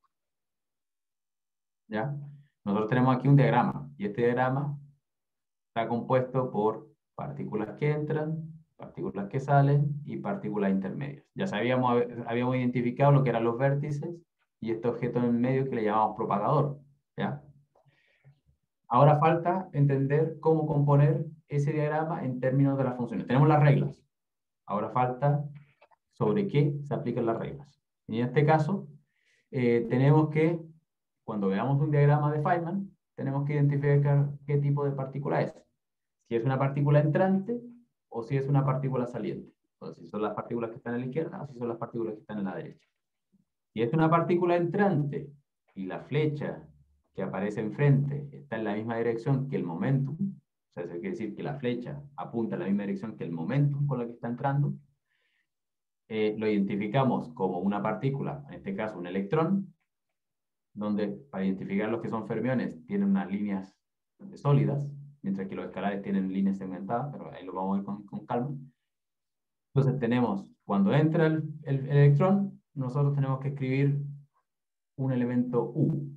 ¿ya? Nosotros tenemos aquí un diagrama, y este diagrama está compuesto por partículas que entran, partículas que salen y partículas intermedias. Ya habíamos identificado lo que eran los vértices y este objeto en el medio que le llamamos propagador, ¿ya? Ahora falta entender cómo componer ese diagrama en términos de las funciones. Tenemos las reglas. Ahora falta sobre qué se aplican las reglas. Y en este caso, tenemos que, cuando veamos un diagrama de Feynman, tenemos que identificar qué tipo de partícula es. Si es una partícula entrante o si es una partícula saliente. Entonces, si son las partículas que están a la izquierda o si son las partículas que están a la derecha. Si es una partícula entrante y la flecha que aparece enfrente está en la misma dirección que el momentum, o sea, eso quiere decir que la flecha apunta en la misma dirección que el momentum con la que está entrando, lo identificamos como una partícula, en este caso un electrón, donde para identificar los que son fermiones tienen unas líneas sólidas, mientras que los escalares tienen líneas segmentadas, pero ahí lo vamos a ver con calma. Entonces tenemos, cuando entra el electrón, nosotros tenemos que escribir un elemento U.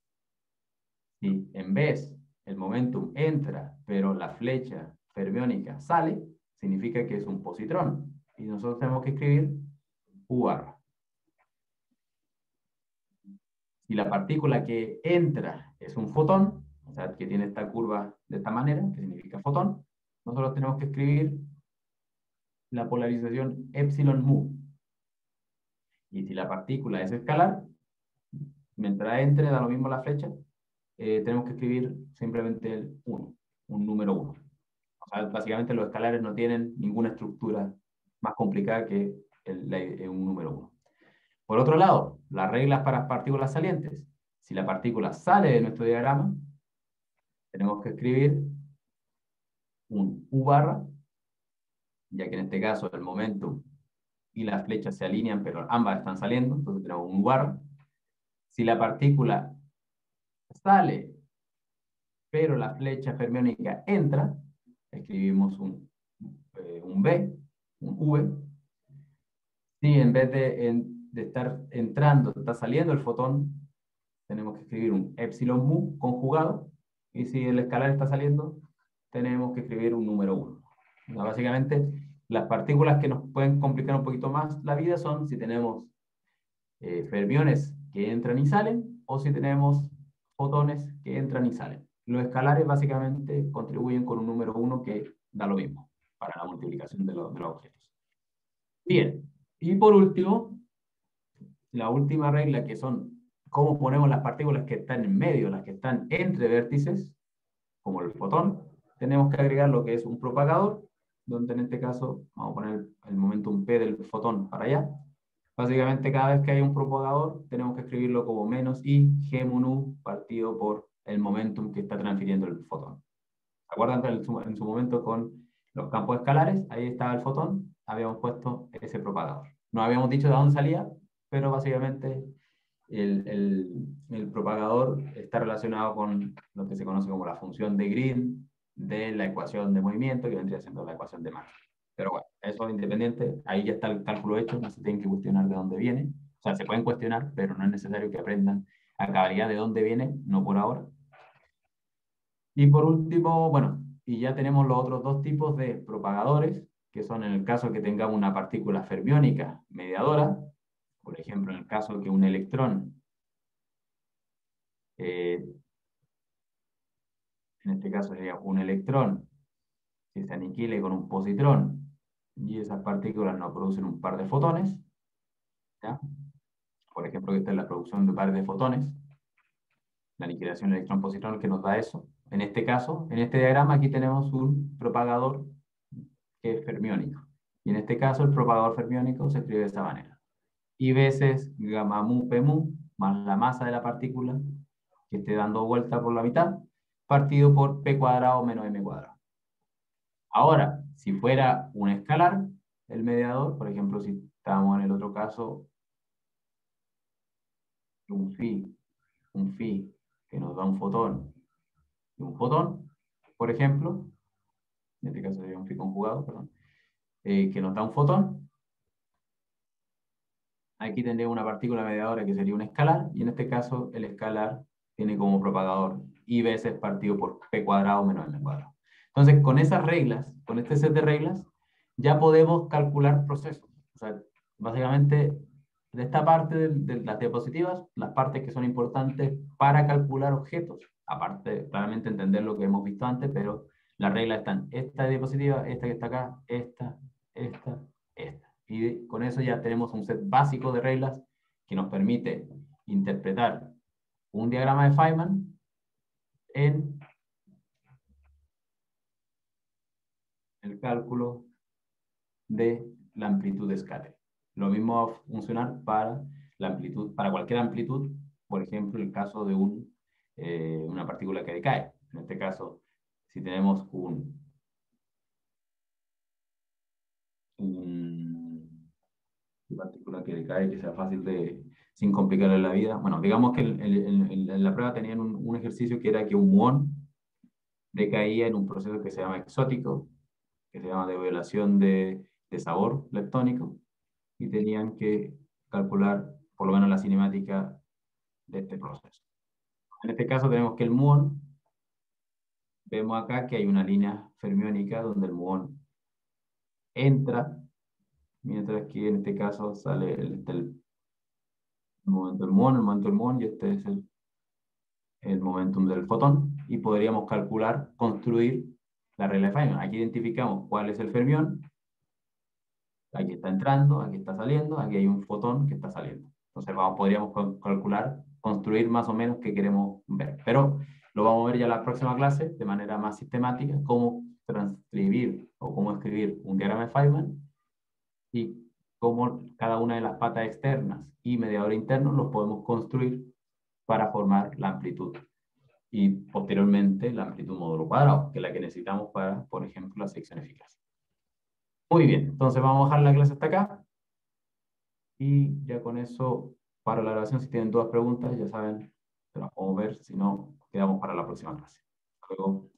Si en vez el momentum entra, pero la flecha fermiónica sale, significa que es un positrón. Y nosotros tenemos que escribir U barra. Si la partícula que entra es un fotón, o sea, que tiene esta curva de esta manera, que significa fotón, nosotros tenemos que escribir la polarización epsilon mu. Y si la partícula es escalar, mientras entre, da lo mismo la flecha, tenemos que escribir simplemente el 1, un número 1. O sea, básicamente los escalares no tienen ninguna estructura más complicada que un número 1. Por otro lado, las reglas para partículas salientes. Si la partícula sale de nuestro diagrama, tenemos que escribir un U barra, ya que en este caso el momentum y las flechas se alinean, pero ambas están saliendo, entonces tenemos un U barra. Si la partícula sale, pero la flecha fermiónica entra, escribimos un B, un V. Si en vez de estar entrando, está saliendo el fotón, tenemos que escribir un epsilon mu conjugado, y si el escalar está saliendo, tenemos que escribir un número 1. O sea, básicamente, las partículas que nos pueden complicar un poquito más la vida son si tenemos fermiones que entran y salen, o si tenemos fotones que entran y salen. Los escalares básicamente contribuyen con un número 1 que da lo mismo para la multiplicación de los objetos. Bien, y por último, la última regla, que son cómo ponemos las partículas que están en medio, las que están entre vértices, como el fotón. Tenemos que agregar lo que es un propagador, donde en este caso vamos a poner el momentum P del fotón para allá. Básicamente, cada vez que hay un propagador, tenemos que escribirlo como menos I G mun U partido por el momentum que está transfiriendo el fotón. ¿Se acuerdan que en su momento con los campos escalares, ahí estaba el fotón, habíamos puesto ese propagador? No habíamos dicho de dónde salía, pero básicamente el propagador está relacionado con lo que se conoce como la función de Green de la ecuación de movimiento, que vendría siendo la ecuación de masa. Pero bueno, eso es independiente, ahí ya está el cálculo hecho, no se tienen que cuestionar de dónde viene. O sea, se pueden cuestionar, pero no es necesario que aprendan a cabalidad de dónde viene, no por ahora. Y por último, bueno, y ya tenemos los otros dos tipos de propagadores, que son en el caso que tengamos una partícula fermiónica mediadora, por ejemplo, en el caso que un electrón, en este caso sería un electrón, que se aniquile con un positrón, y esas partículas nos producen un par de fotones, ¿ya? Por ejemplo, que esta es la producción de pares de fotones, la aniquilación electrón-positrón que nos da eso. En este caso, en este diagrama, aquí tenemos un propagador que es fermiónico. Y en este caso, el propagador fermiónico se escribe de esa manera. I veces gamma mu p mu más la masa de la partícula que esté dando vuelta por la mitad, partido por p cuadrado menos m cuadrado. Ahora, si fuera un escalar, el mediador, por ejemplo, si estábamos en el otro caso, un phi que nos da un fotón y un fotón, por ejemplo, en este caso sería un phi conjugado, perdón, que nos da un fotón. Aquí tendría una partícula mediadora que sería un escalar, y en este caso el escalar tiene como propagador I veces partido por p cuadrado menos m cuadrado. Entonces, con esas reglas, con este set de reglas, ya podemos calcular procesos. O sea, básicamente, de esta parte de las diapositivas, las partes que son importantes para calcular objetos, aparte, claramente entender lo que hemos visto antes, pero las reglas están esta diapositiva, esta que está acá, esta, esta. Y con eso ya tenemos un set básico de reglas que nos permite interpretar un diagrama de Feynman en el cálculo de la amplitud de scattering. Lo mismo va a funcionar para la amplitud, para cualquier amplitud, por ejemplo, el caso de una partícula que decae. En este caso, si tenemos una partícula que decae, que sea fácil sin complicarle la vida. Bueno, digamos que en la prueba tenían un ejercicio que era que un muón decaía en un proceso que se llama exótico, que se llama de violación de sabor leptónico, y tenían que calcular por lo menos la cinemática de este proceso. En este caso tenemos que el muón, vemos acá que hay una línea fermiónica donde el muón entra, mientras que en este caso sale el momento del muón, el momento del muón, y este es el momentum del fotón, y podríamos calcular, construir la regla de Feynman. Aquí identificamos cuál es el fermión, aquí está entrando, aquí está saliendo, aquí hay un fotón que está saliendo. Entonces podríamos calcular, construir más o menos qué queremos ver. Pero lo vamos a ver ya en la próxima clase de manera más sistemática, cómo transcribir o cómo escribir un diagrama de Feynman y cómo cada una de las patas externas y mediador interno los podemos construir para formar la amplitud. Y posteriormente la amplitud módulo cuadrado, que es la que necesitamos para, por ejemplo, la sección eficaz. Muy bien, entonces vamos a dejar la clase hasta acá. Y ya con eso, para la grabación, si tienen todas preguntas, ya saben, se las podemos ver, si no, quedamos para la próxima clase. luego.